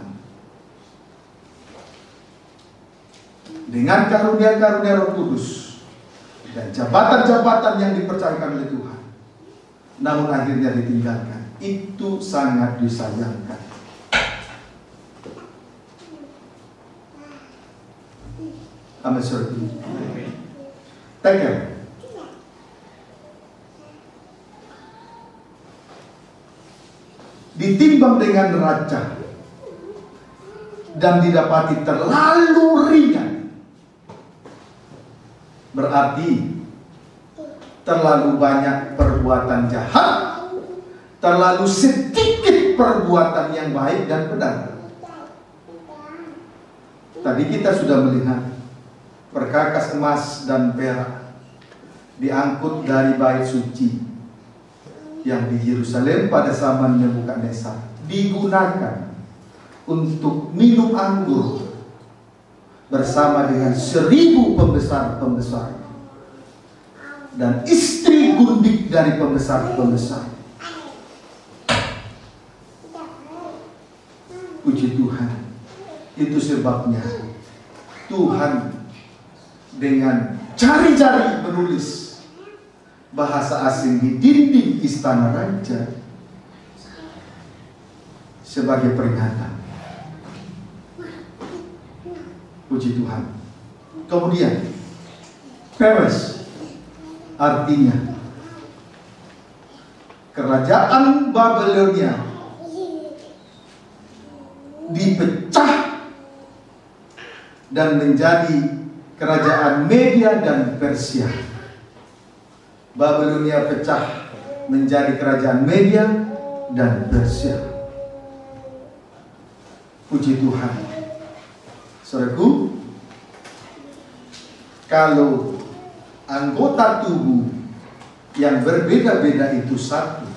dengan karunia-karunia Roh Kudus dan jabatan-jabatan yang dipercayakan oleh Tuhan, namun akhirnya ditinggalkan. Itu sangat disayangkan. Amin, saudara. Tekel. Ditimbang dengan neraca dan didapati terlalu ringan, berarti terlalu banyak perbuatan jahat, terlalu sedikit perbuatan yang baik dan benar. Tadi kita sudah melihat perkakas emas dan perak diangkut dari bait suci yang di Yerusalem pada zaman Nebukadnezar, digunakan untuk minum anggur bersama dengan 1000 pembesar-pembesar dan istri gundik dari pembesar-pembesar. Puji Tuhan. Itu sebabnya Tuhan dengan jari-jari menulis bahasa asing di dinding istana raja sebagai peringatan. Puji Tuhan. Kemudian Peres artinya kerajaan Babilonia dipecah dan menjadi kerajaan Media dan Persia. Babilonia pecah menjadi kerajaan Media dan Persia. Puji Tuhan. Saudaraku, kalau anggota tubuh yang berbeda-beda itu satu,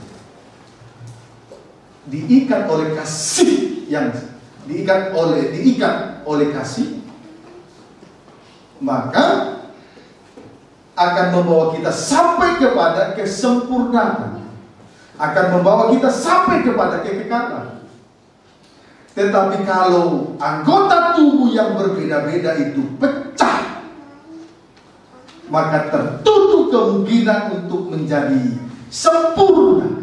diikat oleh kasih, yang diikat oleh kasih, maka akan membawa kita sampai kepada kesempurnaan, akan membawa kita sampai kepada kekekalan. Tetapi kalau anggota tubuh yang berbeda-beda itu pecah, maka tertutup kemungkinan untuk menjadi sempurna.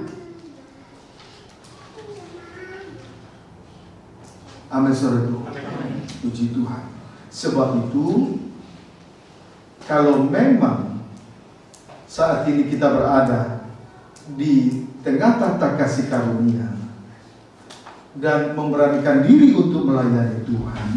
Amin, saudaraku. Puji Tuhan. Sebab itu, kalau memang saat ini kita berada di tengah tahta kasih karunia dan memberanikan diri untuk melayani Tuhan,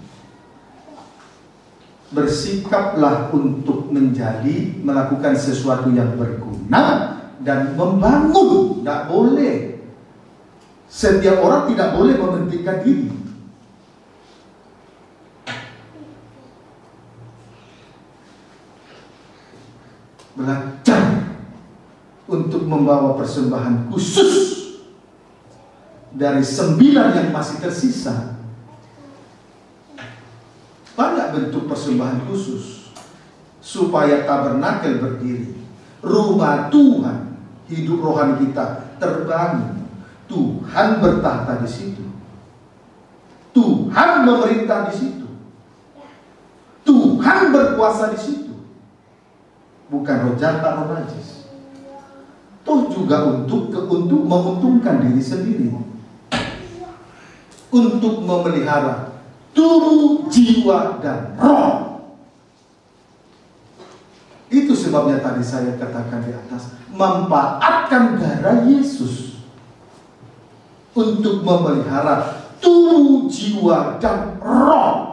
bersikaplah untuk melakukan sesuatu yang berguna dan membangun. Tidak boleh, setiap orang tidak boleh mementingkan diri. Belajar untuk membawa persembahan khusus dari 9 yang masih tersisa. Banyak bentuk persembahan khusus supaya tabernakel berdiri, rumah Tuhan, hidup rohani kita terbangun. Tuhan bertahta di situ, Tuhan memerintah di situ, Tuhan berkuasa di situ. Bukan roh jahat, roh najis. Toh juga untuk menguntungkan diri sendiri, untuk memelihara tubuh, jiwa, dan roh. Itu sebabnya tadi saya katakan di atas, memanfaatkan darah Yesus untuk memelihara tubuh, jiwa, dan roh.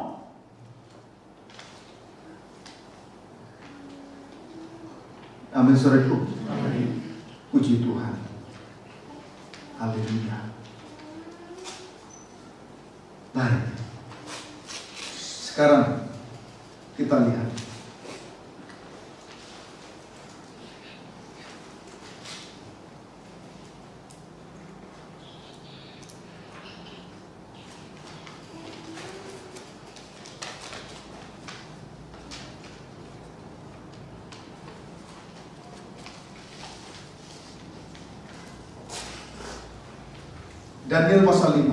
Amin, saudaraku. Puji Tuhan. Haleluya. Baik. Sekarang kita lihat Daniel pasal 5.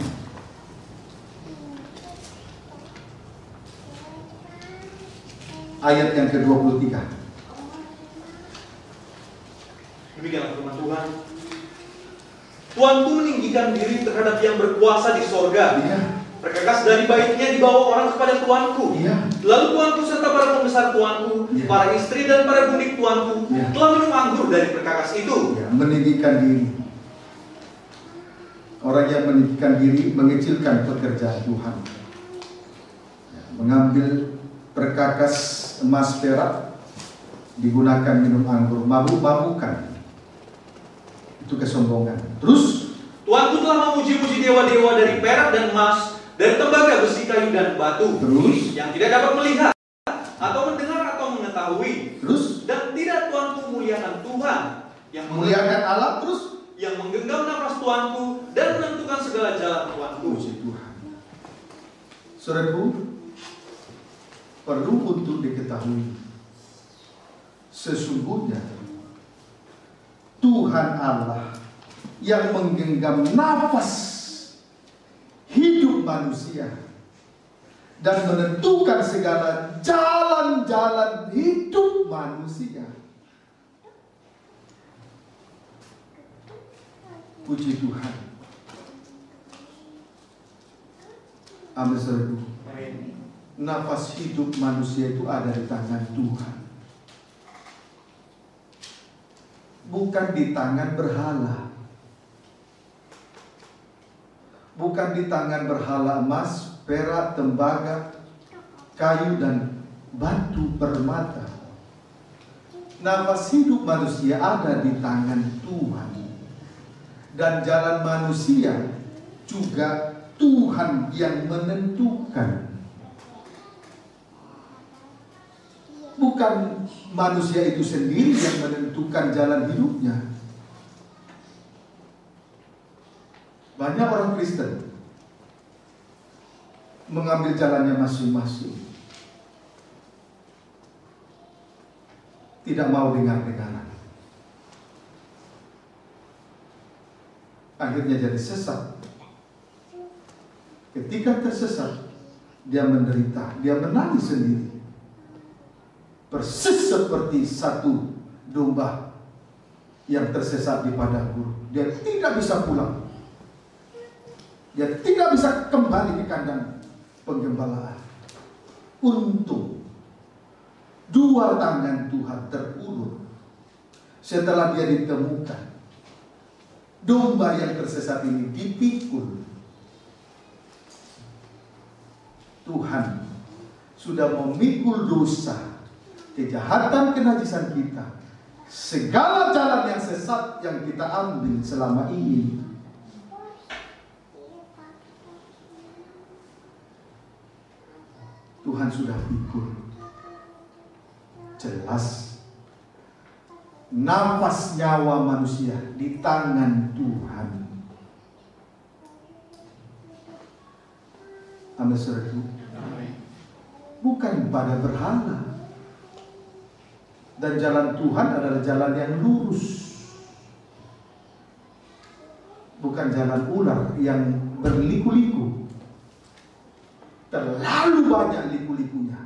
Ayat yang ke-23. Demikianlah firman Tuhan. Tuanku meninggikan diri terhadap yang berkuasa di sorga. Iya. Perkakas dari baitnya dibawa orang kepada tuanku. Iya. Lalu tuanku serta para pembesar tuanku, Iya, para istri dan para budik tuanku, Iya, telah minum anggur dari perkakas itu. Iya, meninggikan diri. Orang yang meninggikan diri mengecilkan pekerjaan Tuhan. Ya, mengambil perkakas emas perak digunakan minum anggur, mabuk-mabukan. Itu kesombongan. Terus Tuanku telah memuji-muji dewa-dewa dari perak dan emas, dari tembaga, besi, kayu, dan batu. Terus yang tidak dapat melihat atau mendengar atau mengetahui. Terus dan tidak tuanku muliakan Tuhan yang memuliakan Allah, terus yang menggenggam nafas tuanku dan menentukan segala jalan tuanku. Puji Tuhan. Saudaraku, perlu untuk diketahui, sesungguhnya Tuhan Allah yang menggenggam nafas hidup manusia dan menentukan segala jalan-jalan hidup manusia. Puji Tuhan. Amin, saudaraku. Nafas hidup manusia itu ada di tangan Tuhan, bukan di tangan berhala. bukan di tangan berhala emas, perak, tembaga, kayu, dan batu permata. Nafas hidup manusia ada di tangan Tuhan, dan jalan manusia juga Tuhan yang menentukan. Bukan manusia itu sendiri yang menentukan jalan hidupnya. Banyak orang Kristen mengambil jalannya masing-masing, tidak mau dengar-dengaran, akhirnya jadi sesat. Ketika tersesat, dia menderita, dia menangis sendiri, persis seperti satu domba yang tersesat di padang gurun. Dia tidak bisa pulang, dia tidak bisa kembali ke kandang penggembalaan. Untung dua tangan Tuhan terulur setelah dia ditemukan. Domba yang tersesat ini dipikul. Tuhan sudah memikul dosa, kejahatan, kenajisan kita, segala jalan yang sesat yang kita ambil selama ini. Tuhan sudah pikul. Jelas nafas nyawa manusia di tangan Tuhan. Amin, saudaraku. Bukan pada berhala. Dan jalan Tuhan adalah jalan yang lurus, bukan jalan ular yang berliku-liku. Terlalu banyak liku-likunya.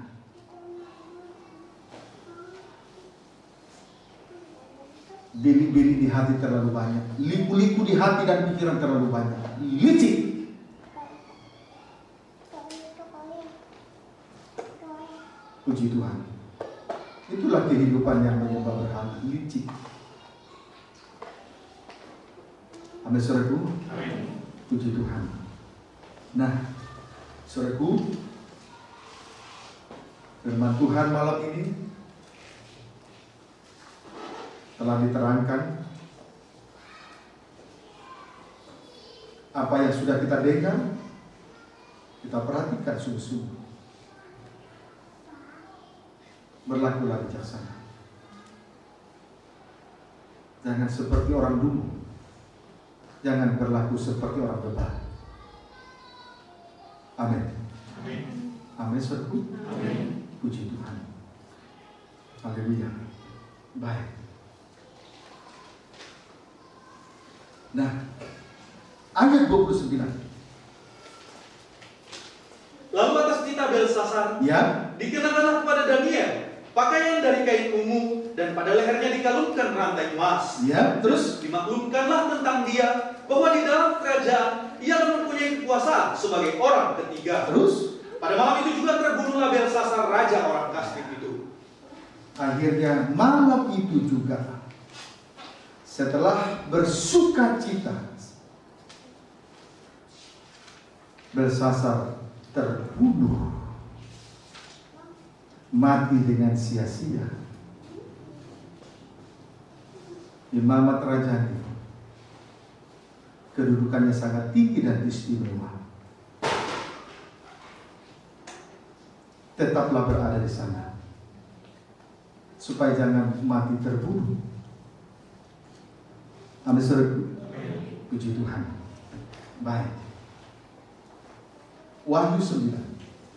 Bili-bili di hati terlalu banyak, liku-liku di hati dan pikiran terlalu banyak, licik. Puji Tuhan. Itulah kehidupan yang menyembah berhala, licik. Amin, saudaraku. Puji Tuhan. Nah, saudaraku, firman Tuhan malam ini telah diterangkan. Apa yang sudah kita dengar, kita perhatikan sungguh-sungguh. Berlakulah bijaksana. Jangan seperti orang dulu. Jangan berlaku seperti orang bebal. Amin. Amin. Amin, saudaraku. Amin. Puji Tuhan. Haleluya. Baik. Nah, ayat 29. Lalu atas titah Belsasar, Ya, dikenakanlah kepada Daniel pakaian dari kain ungu, dan pada lehernya dikalungkan rantai emas. ya, terus Dimaklumkanlah tentang dia bahwa di dalam kerajaan ia mempunyai kekuasaan sebagai orang ketiga. terus Pada malam itu juga terbunuhlah Belsasar, raja orang Kastim itu. akhirnya malam itu juga, setelah bersuka cita, Belsasar terbunuh, mati dengan sia-sia. Imamat raja ini kedudukannya sangat tinggi dan istimewa. Tetaplah berada di sana, supaya jangan mati terbunuh. Amin, saudaraku. Puji Tuhan. Baik. Wahyu 9.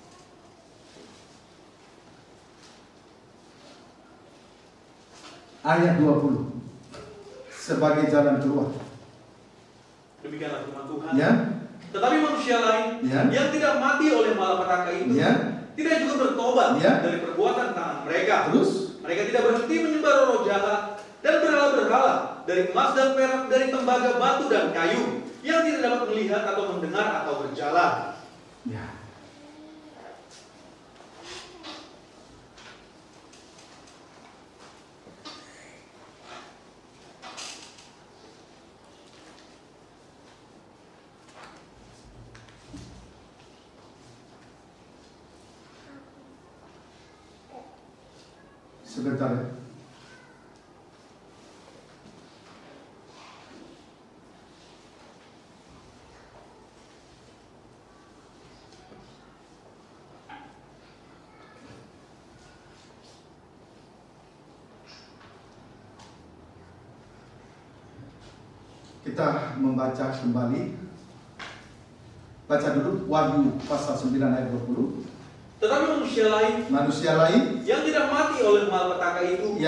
Ayat 20. Sebagai jalan keluar. Demikianlah firman Tuhan. Ya. Tetapi manusia lain yang tidak mati oleh malapetaka itu tidak juga bertobat dari perbuatan tangan mereka. Terus mereka tidak berhenti menyembah roh jahat dan berhala-berhala dari emas dan perak, dari tembaga, batu dan kayu yang tidak dapat melihat atau mendengar atau berjalan. Ya. Sebentar ya. Kita membaca kembali. Baca dulu Wahyu pasal 9 ayat 20. Tetapi manusia lain yang tidak mati oleh malapetaka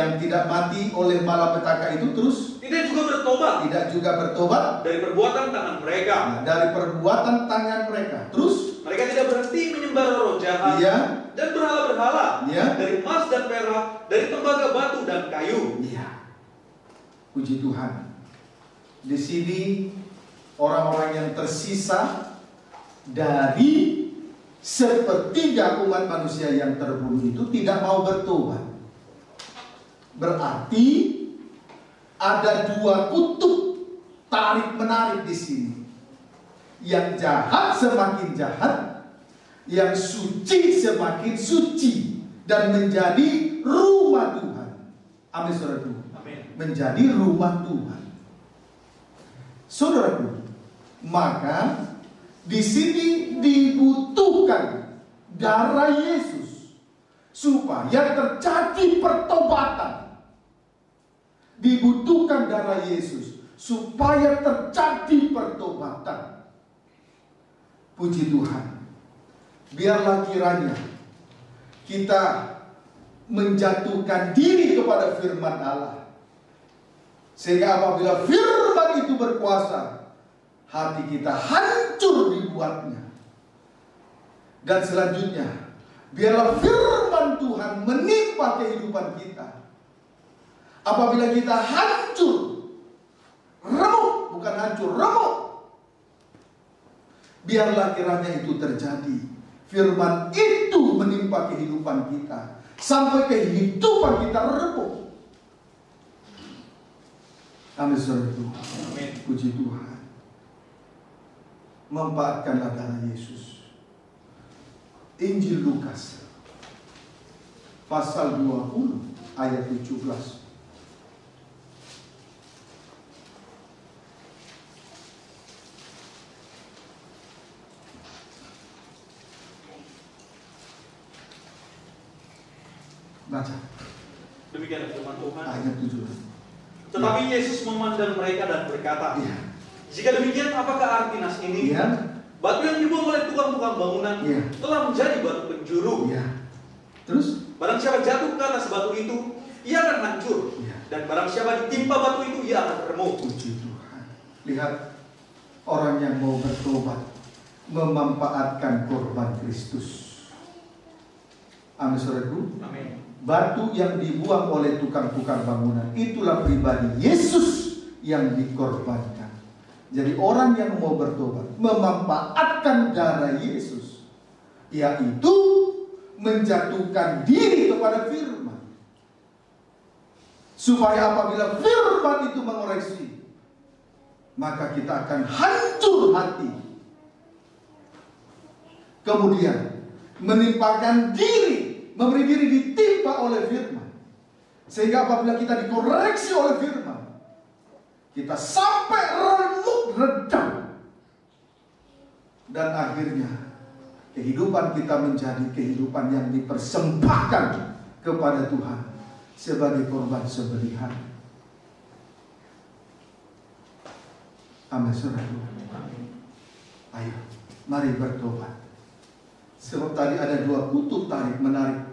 itu, terus tidak juga bertobat dari perbuatan tangan mereka. Terus mereka tidak berhenti menyembah roh jahat dan berhala-berhala dari emas dan perak, dari tembaga batu dan kayu. Puji Tuhan. Di sini orang-orang yang tersisa dari sepertiga umat manusia yang terbunuh itu tidak mau bertobat. Berarti ada dua kutub tarik-menarik di sini. Yang jahat semakin jahat, yang suci semakin suci, dan menjadi rumah Tuhan. Amin, saudaraku. Menjadi rumah Tuhan. Saudaraku, maka di sini dibutuhkan darah Yesus supaya terjadi pertobatan. Dibutuhkan darah Yesus supaya terjadi pertobatan. Puji Tuhan. Biarlah kiranya kita menjatuhkan diri kepada firman Allah, sehingga apabila firman itu berkuasa, hati kita hancur dibuatnya. Dan selanjutnya, biarlah firman Tuhan menimpa kehidupan kita. Apabila kita hancur, remuk, bukan hancur, remuk, biarlah kiranya itu terjadi. Firman itu menimpa kehidupan kita sampai kehidupan kita remuk. Amin, saudaraku. Puji Tuhan. Manfaatkanlah darah Yesus. Injil Lukas pasal 20 ayat 17. Baca. Demikian firman Tuhan. Ayat 17. Tetapi Yesus memandang mereka dan berkata, jika demikian, apakah arti nas ini? Batu yang dibuang oleh tukang-tukang bangunan telah menjadi batu penjuru. Terus? Barang siapa jatuh ke atas batu itu, ia akan hancur. Dan barang siapa ditimpa batu itu, ia akan remuk. Puji Tuhan. Lihat, orang yang mau bertobat memanfaatkan korban Kristus. Amin, saudaraku. Amin. Batu yang dibuang oleh tukang-tukang bangunan, itulah pribadi Yesus yang dikorbankan. Jadi orang yang mau bertobat memanfaatkan darah Yesus, yaitu menjatuhkan diri kepada firman, supaya apabila firman itu mengoreksi, maka kita akan hancur hati. Kemudian menimpakan diri, memberi diri ditimpa oleh firman, sehingga apabila kita dikoreksi oleh firman, kita sampai remuk, redam, dan akhirnya kehidupan kita menjadi kehidupan yang dipersembahkan kepada Tuhan sebagai korban sembelihan. Amin, saudara. Ayo, mari bertobat. Sebab tadi ada dua kutub tarik menarik.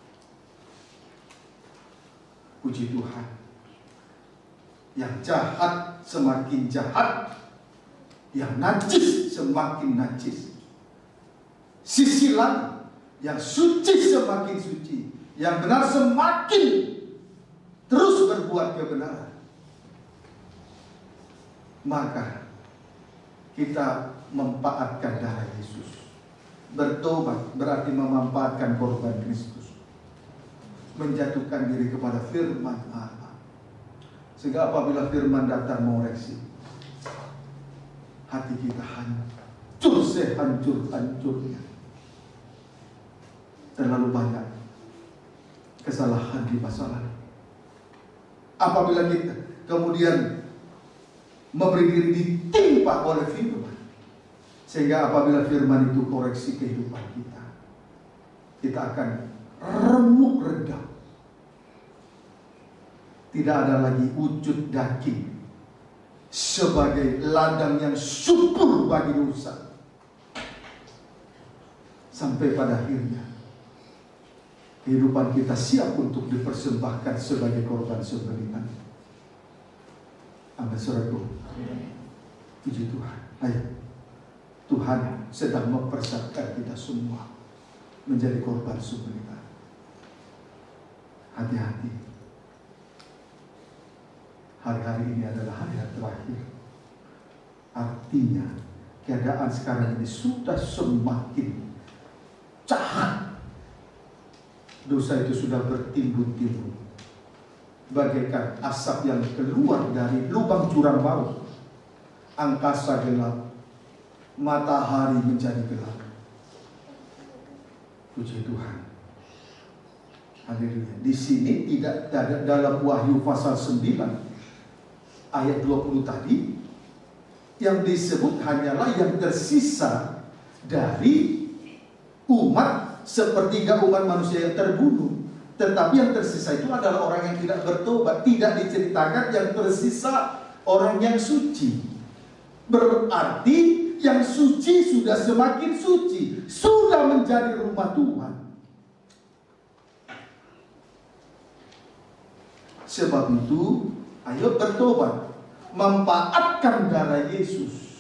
Puji Tuhan. Yang jahat semakin jahat, yang najis semakin najis. Sisi lain, yang suci semakin suci, yang benar semakin terus berbuat kebenaran. Maka kita memanfaatkan darah Yesus. Bertobat berarti memanfaatkan korban Kristus, menjatuhkan diri kepada firman Allah, sehingga apabila firman datang mengoreksi, hati kita hancur sehancur-hancurnya. Terlalu banyak kesalahan di masa lalu. Apabila kita kemudian memberi diri ditimpa oleh firman, sehingga apabila firman itu koreksi kehidupan kita, kita akan remuk redam. Tidak ada lagi wujud daging sebagai ladang yang subur bagi dosa. Sampai pada akhirnya kehidupan kita siap untuk dipersembahkan sebagai korban sembelihan. Amin, saudaraku. Puji Tuhan. Ayo, Tuhan sedang mempersiapkan kita semua menjadi korban sembelihan. Hati-hati. Hari-hari ini adalah hari-hari terakhir. Artinya keadaan sekarang ini sudah semakin jahat. Dosa itu sudah bertimbun-timbun, bagaikan asap yang keluar dari lubang jurang maut. Angkasa gelap, matahari menjadi gelap. Puji Tuhan. Haleluya. Di sini tidak ada dalam Wahyu pasal 9 ayat 20 tadi, yang disebut hanyalah yang tersisa dari umat sepertiga umat manusia yang terbunuh. Tetapi yang tersisa itu adalah orang yang tidak bertobat. Tidak diceritakan yang tersisa orang yang suci. Berarti yang suci sudah semakin suci, sudah menjadi rumah Tuhan. Sebab itu, ayo bertobat, memanfaatkan darah Yesus.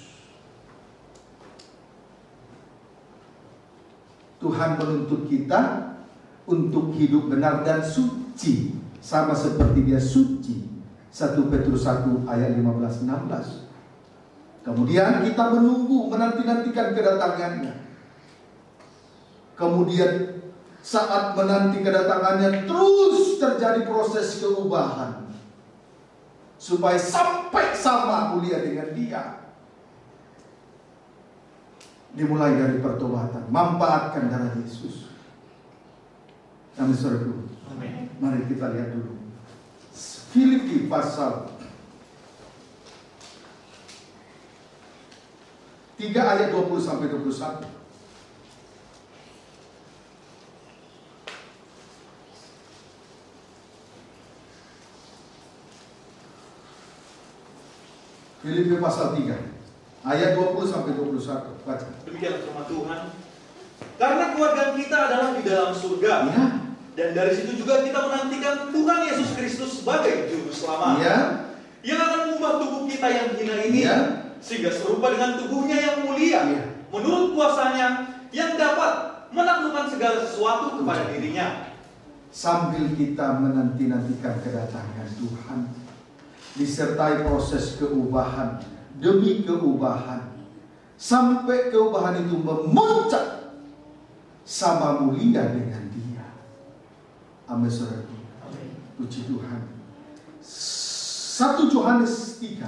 Tuhan menuntut kita untuk hidup benar dan suci, sama seperti Dia suci. 1 Petrus 1 ayat 15-16. Kemudian kita menunggu, menanti-nantikan kedatangannya. Kemudian saat menanti kedatangannya, terus terjadi proses keubahan, supaya sampai sama mulia dengan Dia. Dimulai dari pertobatan, manfaatkan darah Yesus. Amin, saudaraku. Mari kita lihat dulu Filipi pasal 3 ayat 20-21. Filipi pasal 3 ayat 20-21. Baca. Demikianlah firman Tuhan. Karena keluarga kita adalah di dalam surga. Ya. Dan dari situ juga kita menantikan Tuhan Yesus Kristus sebagai juru selamat. Ya. Yang akan mengubah tubuh kita yang hina ini, Ya, sehingga serupa dengan tubuhnya yang mulia, ya, menurut kuasanya yang dapat menaklukkan segala sesuatu kepada dirinya. Sambil kita menanti-nantikan kedatangan Tuhan, disertai proses keubahan demi keubahan, sampai keubahan itu memuncak sama mulia dengan Dia. Amin, saudaraku. Puji Tuhan. 1 Yohanes 3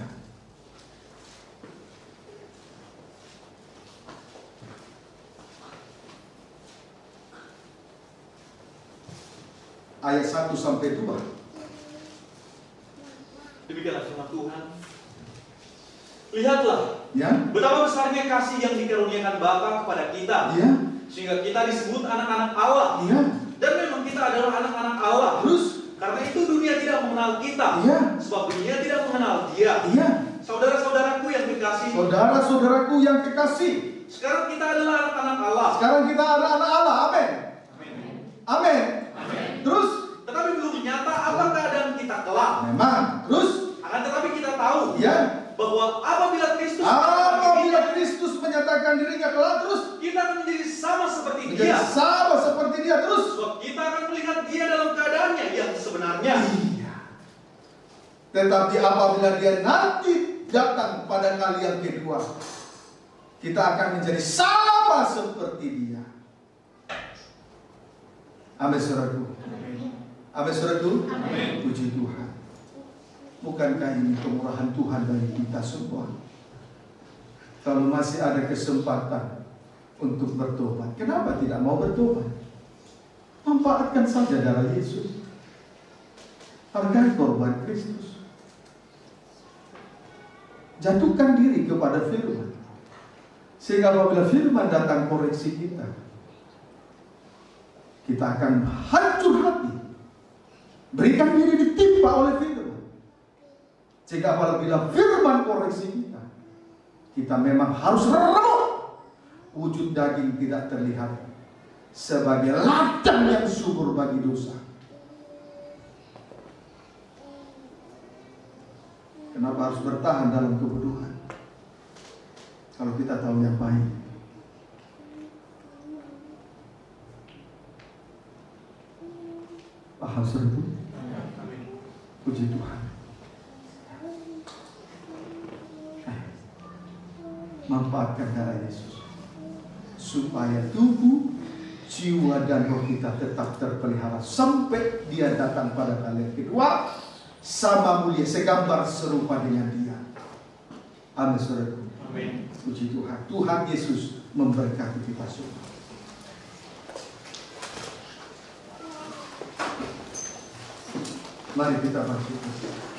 ayat 1 sampai 2. Demikianlah firman Tuhan. Lihatlah, Ya, betapa besarnya kasih yang dikaruniakan Bapa kepada kita, ya, sehingga kita disebut anak-anak Allah. ya. Dan memang kita adalah anak-anak Allah. Terus, Karena itu dunia tidak mengenal kita, ya, sebab dunia tidak mengenal Dia. ya. Saudara-saudaraku yang dikasihi, Saudara-saudaraku yang kekasih, sekarang kita adalah anak-anak Allah. sekarang kita anak-anak Allah. Amin. Amin. Amin. Amin. Terus, Tetapi belum nyata apa keadaan kita kelak. memang. Terus, Akan tetapi kita tahu ya, bahwa apabila Kristus apabila Kristus menyatakan dirinya kelak, terus kita akan menjadi sama seperti menjadi Dia. sama seperti Dia. Terus, Sebab kita akan melihat Dia dalam keadaannya yang sebenarnya. iya. Tetapi apabila Dia nanti datang pada kali yang kedua, kita akan menjadi sama seperti Dia. Amin, saudaraku. Amin, saudaraku. Amin. Puji Tuhan. Bukankah ini kemurahan Tuhan bagi kita semua? Kalau masih ada kesempatan untuk bertobat, kenapa tidak mau bertobat? Manfaatkan saja darah Yesus. Hargai korban Kristus. Jatuhkan diri kepada firman. Sehingga apabila firman datang koreksi kita, kita akan hancur hati. Berikan diri ditimpa oleh firman. Sehingga apabila firman koreksi kita, kita memang harus remuk. Wujud daging tidak terlihat sebagai ladang yang subur bagi dosa. Kenapa harus bertahan dalam kebodohan? Kalau kita tahu yang baik. Paham serbu? Puji Tuhan. Manfaatkan darah Yesus supaya tubuh, jiwa dan roh kita tetap terpelihara sampai Dia datang pada kali kedua, sama mulia, segambar serupa dengan Dia. Amin, saudaraku. Amin. Puji Tuhan. Tuhan Yesus memberkati kita semua. Mari kita bersyukur.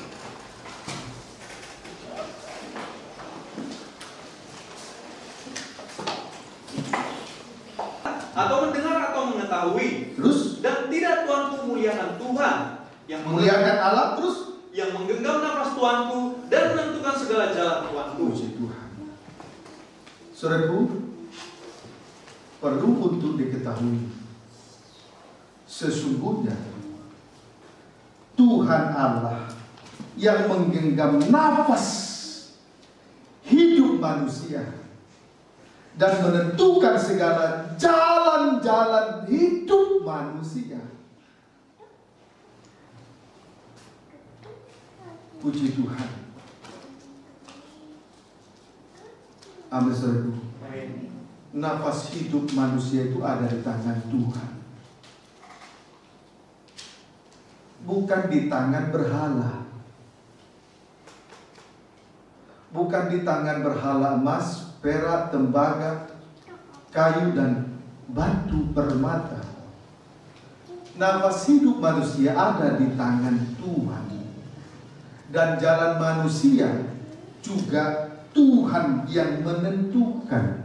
Atau mendengar atau mengetahui. Terus? Dan tidak tuanku muliakan Tuhan, yang muliakan Allah, terus yang menggenggam nafas tuanku dan menentukan segala jalan tuanku. Puji Tuhan. Saudaraku, perlu untuk diketahui, sesungguhnya Tuhan Allah yang menggenggam nafas hidup manusia dan menentukan segala jalan-jalan hidup manusia. Puji Tuhan. Amin, saudaraku. Nafas hidup manusia itu ada di tangan Tuhan, bukan di tangan berhala, bukan di tangan berhala emas, perak, tembaga, kayu dan batu permata. Nafas hidup manusia ada di tangan Tuhan, dan jalan manusia juga Tuhan yang menentukan.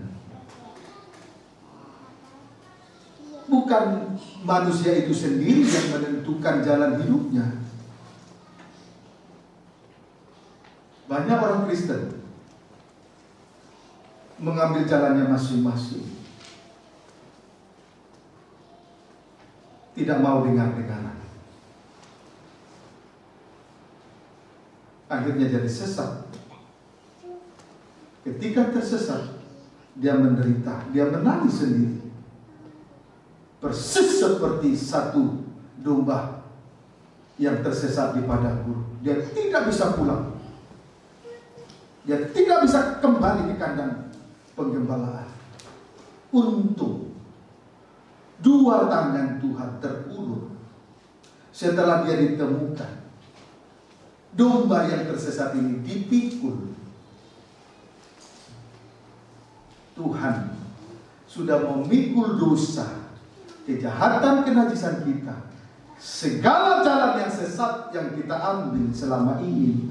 Bukan manusia itu sendiri yang menentukan jalan hidupnya. Banyak orang Kristen mengambil jalannya masing-masing, tidak mau dengar-dengaran, akhirnya jadi sesat. Ketika tersesat, dia menderita, dia menangis sendiri, persis seperti satu domba yang tersesat di padang gurun. Dia tidak bisa pulang, dia tidak bisa kembali ke kandang penggembalaan. Untung dua tangan Tuhan terulur setelah dia ditemukan. Domba yang tersesat ini dipikul. Tuhan sudah memikul dosa, kejahatan, kenajisan kita, segala jalan yang sesat yang kita ambil selama ini.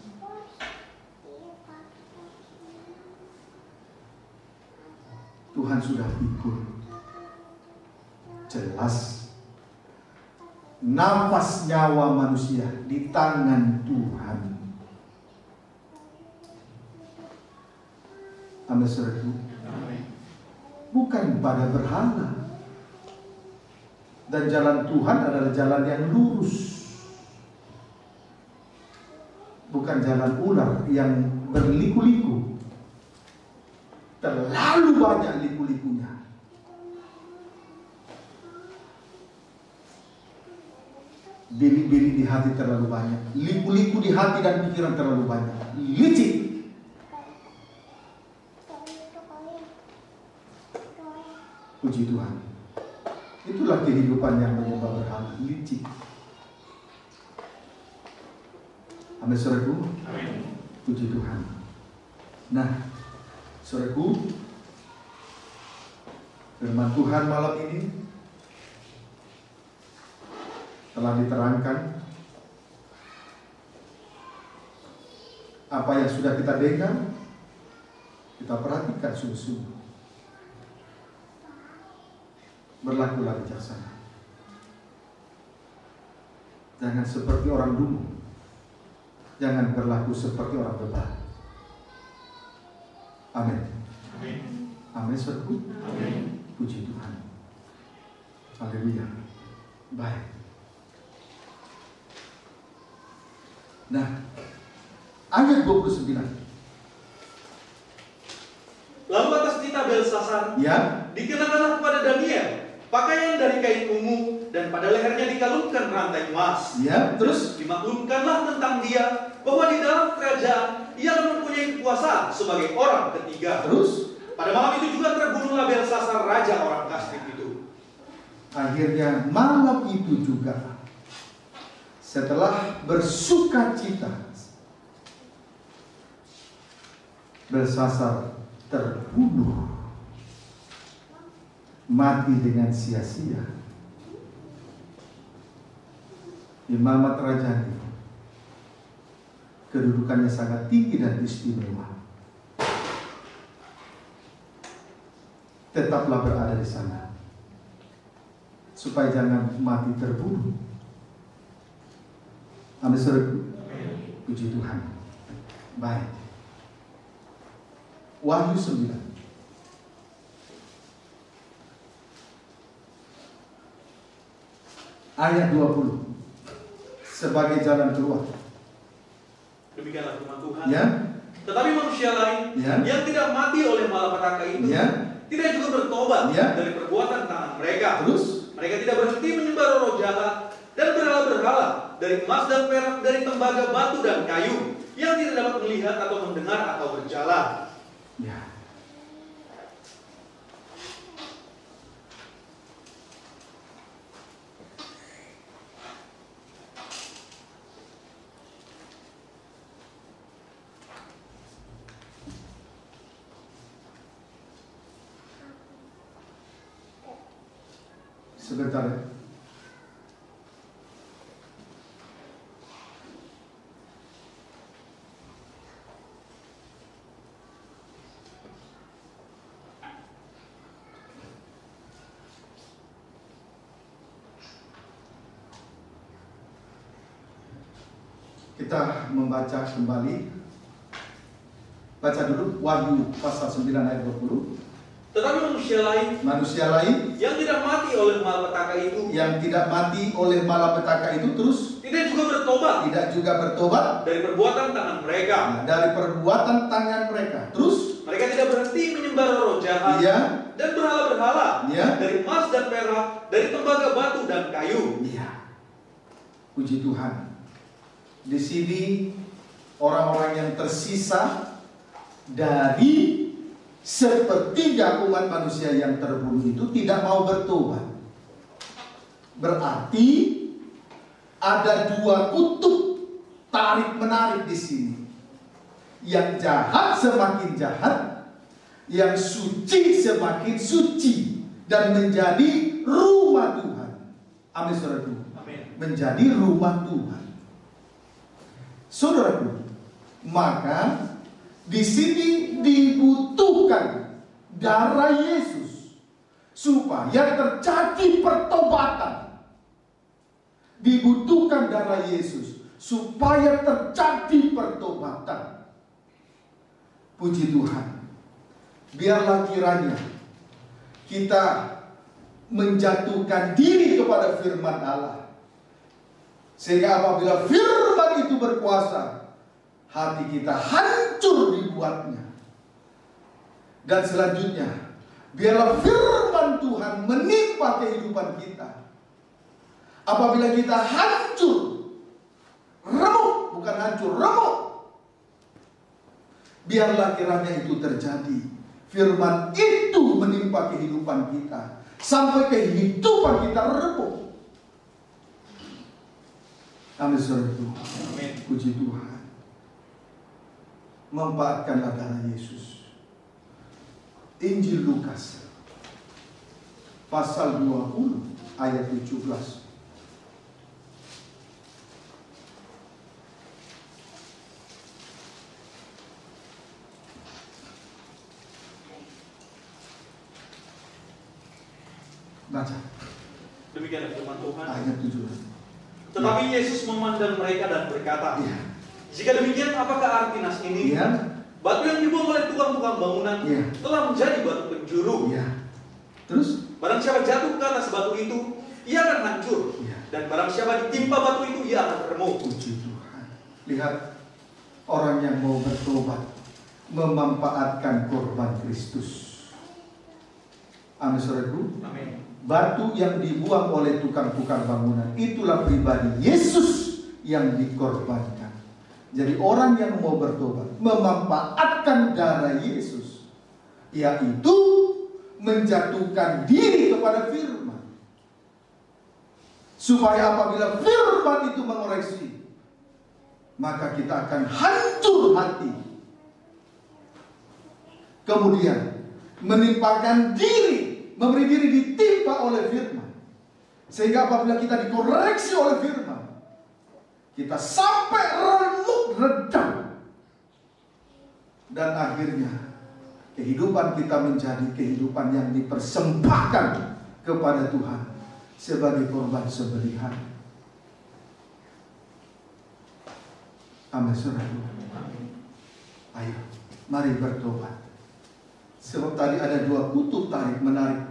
Tuhan sudah pikul. Jelas nafas nyawa manusia di tangan Tuhan. Amin, saudaraku. Bukan pada berhala. Dan jalan Tuhan adalah jalan yang lurus, bukan jalan ular yang berliku-liku. Terlalu banyak liku-likunya. Bili-bili di hati terlalu banyak, liku-liku di hati dan pikiran terlalu banyak, licik. Puji Tuhan. Itulah kehidupan yang menyembah berhala, licik. Amin, saudaraku. Amin. Puji Tuhan. Nah, saudaraku, firman Tuhan malam ini telah diterangkan. Apa yang sudah kita dengar, kita perhatikan sungguh-sungguh. Berlakulah bijaksana. Jangan seperti orang dungu. Jangan berlaku seperti orang bebal. Amin. Amin. Amin, saudaraku. Amin. Puji Tuhan. Haleluya. Baik. Nah, ayat 29. Lalu atas titah Belsasar, Ya. dikenakanlah kepada Daniel pakaian dari kain ungu, dan pada lehernya dikalungkan rantai emas. Ya, terus Dimaklumkanlah tentang dia bahwa di dalam kerajaan ia mempunyai kekuasaan sebagai orang ketiga. terus Pada malam itu juga terbunuhlah Belsasar, raja orang Kastif itu. akhirnya malam itu juga, setelah bersuka cita, Belsasar terbunuh, mati dengan sia-sia. Imamat Rajani kedudukannya sangat tinggi dan istimewa. Tetaplah berada di sana, supaya jangan mati terbunuh. Amin, saudaraku. Puji Tuhan. Baik. Wahyu 9. Ayat 20. Sebagai jalan keluar. Demikianlah firman Tuhan. Ya. Tetapi manusia lain Ya. yang tidak mati oleh malapetaka itu, Ya. tidak juga bertobat Ya. dari perbuatan tangan mereka. Terus Mereka tidak berhenti menyembah roh jahat dan berhala-berhala dari emas dan perak, dari tembaga, batu dan kayu, yang tidak dapat melihat atau mendengar atau berjalan. ya. Sebentar ya. Kita membaca kembali. Baca dulu Wahyu pasal 9 ayat 20. Tetapi manusia lain yang tidak mati oleh malapetaka itu, terus tidak juga bertobat dari perbuatan tangan mereka. Nah, dari perbuatan tangan mereka. Terus Mereka tidak berhenti menyembah roh jahat ya, dan berhala-berhala ya, dari emas dan perak, dari tembaga, batu dan kayu. ya. Puji Tuhan. Di sini orang-orang yang tersisa dari sepertiga umat manusia yang terbunuh itu tidak mau bertobat. Berarti ada dua kutub tarik-menarik di sini. Yang jahat semakin jahat, yang suci semakin suci, dan menjadi rumah Tuhan. Amin, saudaraku. Amin. Menjadi rumah Tuhan. Saudaraku, maka di sini dibutuhkan darah Yesus supaya terjadi pertobatan. Dibutuhkan darah Yesus supaya terjadi pertobatan. Puji Tuhan. Biarlah kiranya kita menjatuhkan diri kepada firman Allah, sehingga apabila firman itu berkuasa, hati kita hancur dibuatnya. Dan selanjutnya, biarlah firman Tuhan menimpa kehidupan kita. Apabila kita hancur, remuk, bukan hancur, remuk, biarlah kiranya itu terjadi. Firman itu menimpa kehidupan kita, sampai kehidupan kita remuk. Amin, saudaraku. Amin. Puji Tuhan. Manfaatkanlah darah Yesus. Injil Lukas pasal 20 ayat 17. Baca. Demikian firman Tuhan. Ayat 7. Tetapi Yesus memandang mereka dan berkata, Iya. jika demikian, apakah arti nas ini? Iya. Batu yang dibuang oleh tukang-tukang bangunan telah menjadi batu penjuru. Iya. Terus? Barang siapa jatuh ke atas batu itu, ia akan hancur. Dan barang siapa ditimpa batu itu, ia akan remuk. Puji Tuhan. Lihat, orang yang mau bertobat memanfaatkan korban Kristus. Amin, saudaraku. Amin. Batu yang dibuang oleh tukang-tukang bangunan, itulah pribadi Yesus yang dikorbankan. Jadi orang yang mau bertobat memanfaatkan darah Yesus, yaitu menjatuhkan diri kepada firman, supaya apabila firman itu mengoreksi, maka kita akan hancur hati. Kemudian menimpakan diri, memberi diri ditimpa oleh firman, sehingga apabila kita dikoreksi oleh firman, kita sampai remuk redam, dan akhirnya kehidupan kita menjadi kehidupan yang dipersembahkan kepada Tuhan sebagai korban sembelihan. Amin, saudara. Ayo, mari bertobat. Sebab tadi ada dua kutub tarik menarik.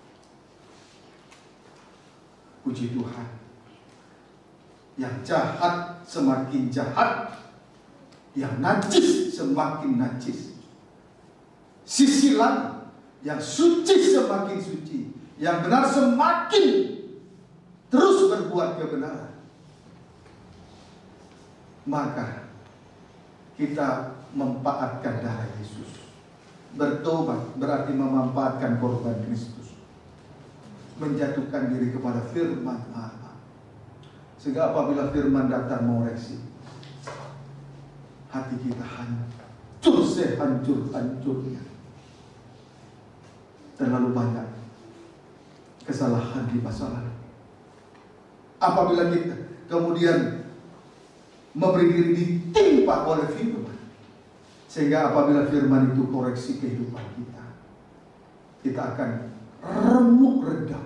Puji Tuhan. Yang jahat semakin jahat, yang najis semakin najis. Sisi lain, yang suci semakin suci, yang benar semakin terus berbuat kebenaran. Maka kita memanfaatkan darah Yesus. Bertobat berarti memanfaatkan korban Kristus, menjatuhkan diri kepada firman Allah, sehingga apabila firman datang mengoreksi, hati kita hancur sehancur-hancurnya. Terlalu banyak kesalahan di masa lalu. Apabila kita kemudian memberi diri ditimpa oleh firman, sehingga apabila firman itu koreksi kehidupan kita, kita akan remuk redam.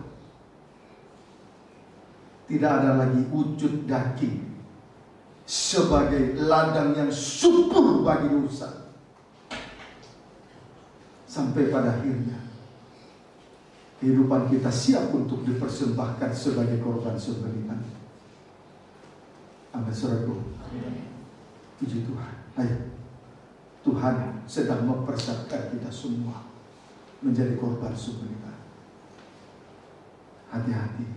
Tidak ada lagi wujud daging sebagai ladang yang subur bagi dosa. Sampai pada akhirnya kehidupan kita siap untuk dipersembahkan sebagai korban sembelihan. Amin, saudaraku. Puji Tuhan. Ayo, Tuhan sedang mempersiapkan kita semua menjadi korban sembelihan. Hati-hati.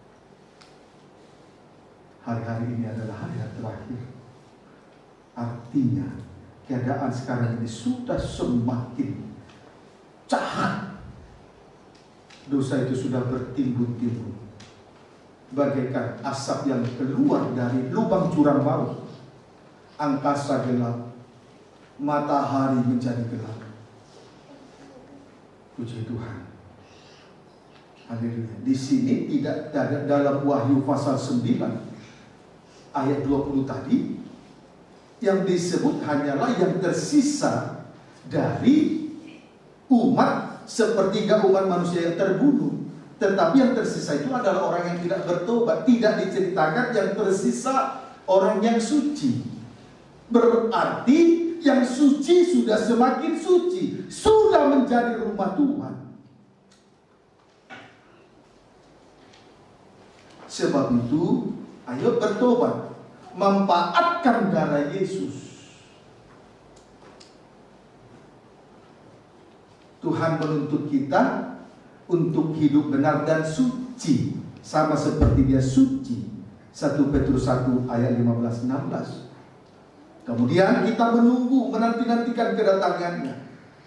Hari-hari ini adalah hari yang terakhir. Artinya keadaan sekarang ini sudah semakin jahat. Dosa itu sudah bertimbun-timbun, bagaikan asap yang keluar dari lubang jurang maut. Angkasa gelap, matahari menjadi gelap. Puji Tuhan. Haleluya. Di sini tidak ada dalam Wahyu pasal 9 ayat 20 tadi, yang disebut hanyalah yang tersisa dari umat, sepertiga umat manusia yang terbunuh. Tetapi yang tersisa itu adalah orang yang tidak bertobat. Tidak diceritakan yang tersisa orang yang suci. Berarti yang suci sudah semakin suci, sudah menjadi rumah Tuhan. Sebab itu, ayo bertobat, manfaatkan darah Yesus. Tuhan menuntut kita untuk hidup benar dan suci, sama seperti Dia suci. 1 Petrus 1 ayat 15-16. Kemudian kita menunggu, menanti-nantikan kedatangannya.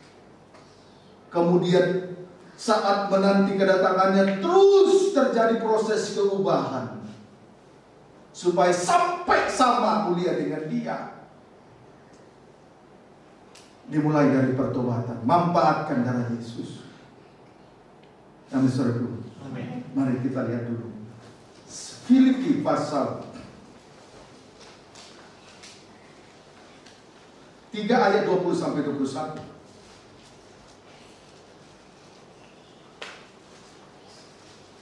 Kemudian saat menanti kedatangannya, terus terjadi proses keubahan, supaya sampai sama mulia dengan Dia. Dimulai dari pertobatan, manfaatkan darah Yesus. Amin, saudaraku. Amin. Mari kita lihat dulu Filipi pasal 3 ayat 20-21.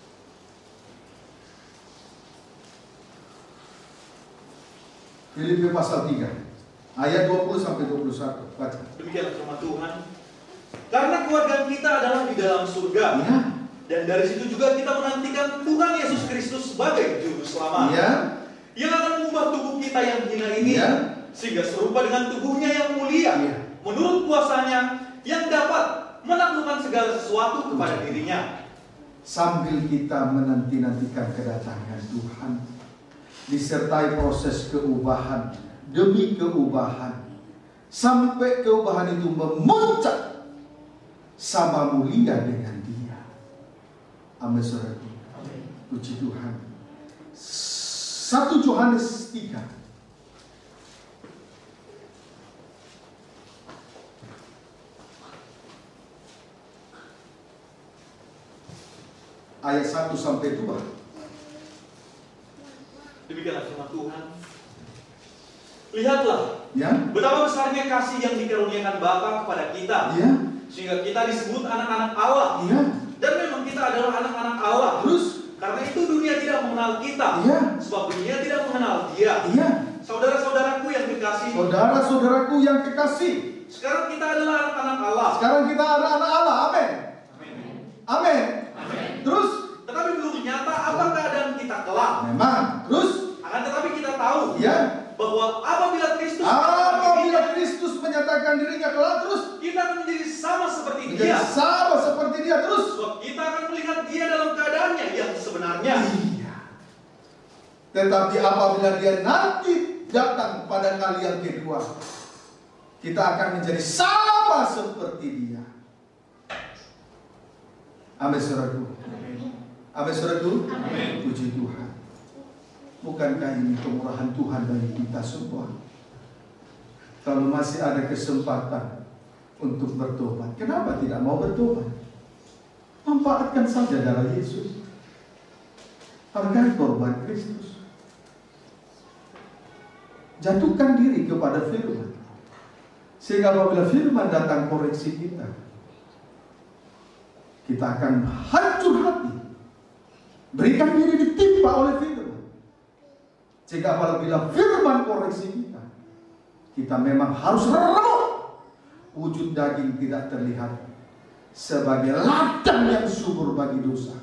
Filipi pasal 3 ayat 20 sampai 21. Baca. Demikianlah firman Tuhan. Karena keluarga kita adalah di dalam surga. Ya. Dan dari situ juga kita menantikan Tuhan Yesus Kristus sebagai juru selamat. Ya. Yang akan mengubah tubuh kita yang hina ini, Ya. sehingga serupa dengan tubuhnya yang mulia, Ya. menurut kuasanya yang dapat menaklukkan segala sesuatu kepada dirinya. Sambil kita menanti-nantikan kedatangan Tuhan, disertai proses keubahan demi keubahan, sampai keubahan itu memuncak sama mulia dengan Dia. Amin, saudaraku. Puji Tuhan. 1 Yohanes 3 ayat 1 sampai 2. Demikianlah firman Tuhan. Lihatlah, Ya. betapa besarnya kasih yang dikaruniakan Bapa kepada kita, Ya. sehingga kita disebut anak-anak Allah. Ya. Dan memang kita adalah anak-anak Allah. Terus. Karena itu dunia tidak mengenal kita, Ya. sebab dunia tidak mengenal Dia. Iya. Saudara-saudaraku yang kekasih, Saudara-saudaraku yang kekasih, sekarang kita adalah anak-anak Allah. sekarang kita anak-anak Allah. Amin. Amin. Terus. Tetapi belum nyata apa keadaan kita kelak. Memang. Terus. Akan tetapi kita tahu Ya. bahwa apabila Kristus menyatakan dirinya kelak, terus kita akan menjadi sama seperti menjadi Dia. sama seperti Dia. Terus. Sebab kita akan melihat Dia dalam keadaannya yang sebenarnya. Iya. Tetapi apabila Dia nanti datang pada kali yang kedua, kita akan menjadi sama seperti Dia. Amin, saudaraku. Amin, saudaraku. Puji Tuhan. Bukankah ini kemurahan Tuhan bagi kita semua? Kalau masih ada kesempatan untuk bertobat, kenapa tidak mau bertobat? Manfaatkan saja darah Yesus. Hargai korban Kristus. Jatuhkan diri kepada firman, sehingga apabila firman datang koreksi kita, kita akan hancur hati, berikan diri ditimpa oleh firman. Sehingga apabila firman koreksi kita, kita memang harus remuk. Wujud daging tidak terlihat sebagai ladang yang subur bagi dosa.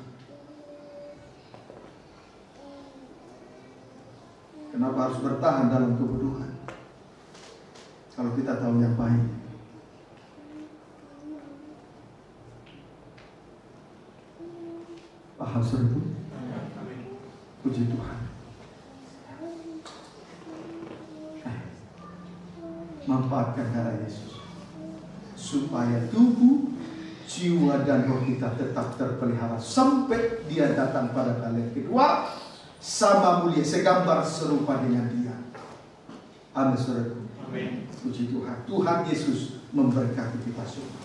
Kenapa harus bertahan dalam kebodohan? Kalau kita tahu yang baik. Paham, saudara? Puji Tuhan. Manfaatkan darah Yesus supaya tubuh, jiwa dan roh kita tetap terpelihara sampai Dia datang pada kali yang kedua, sama mulia, segambar serupa dengan Dia. Amin, saudara. Amin. Puji Tuhan. Tuhan Yesus memberkati kita semua.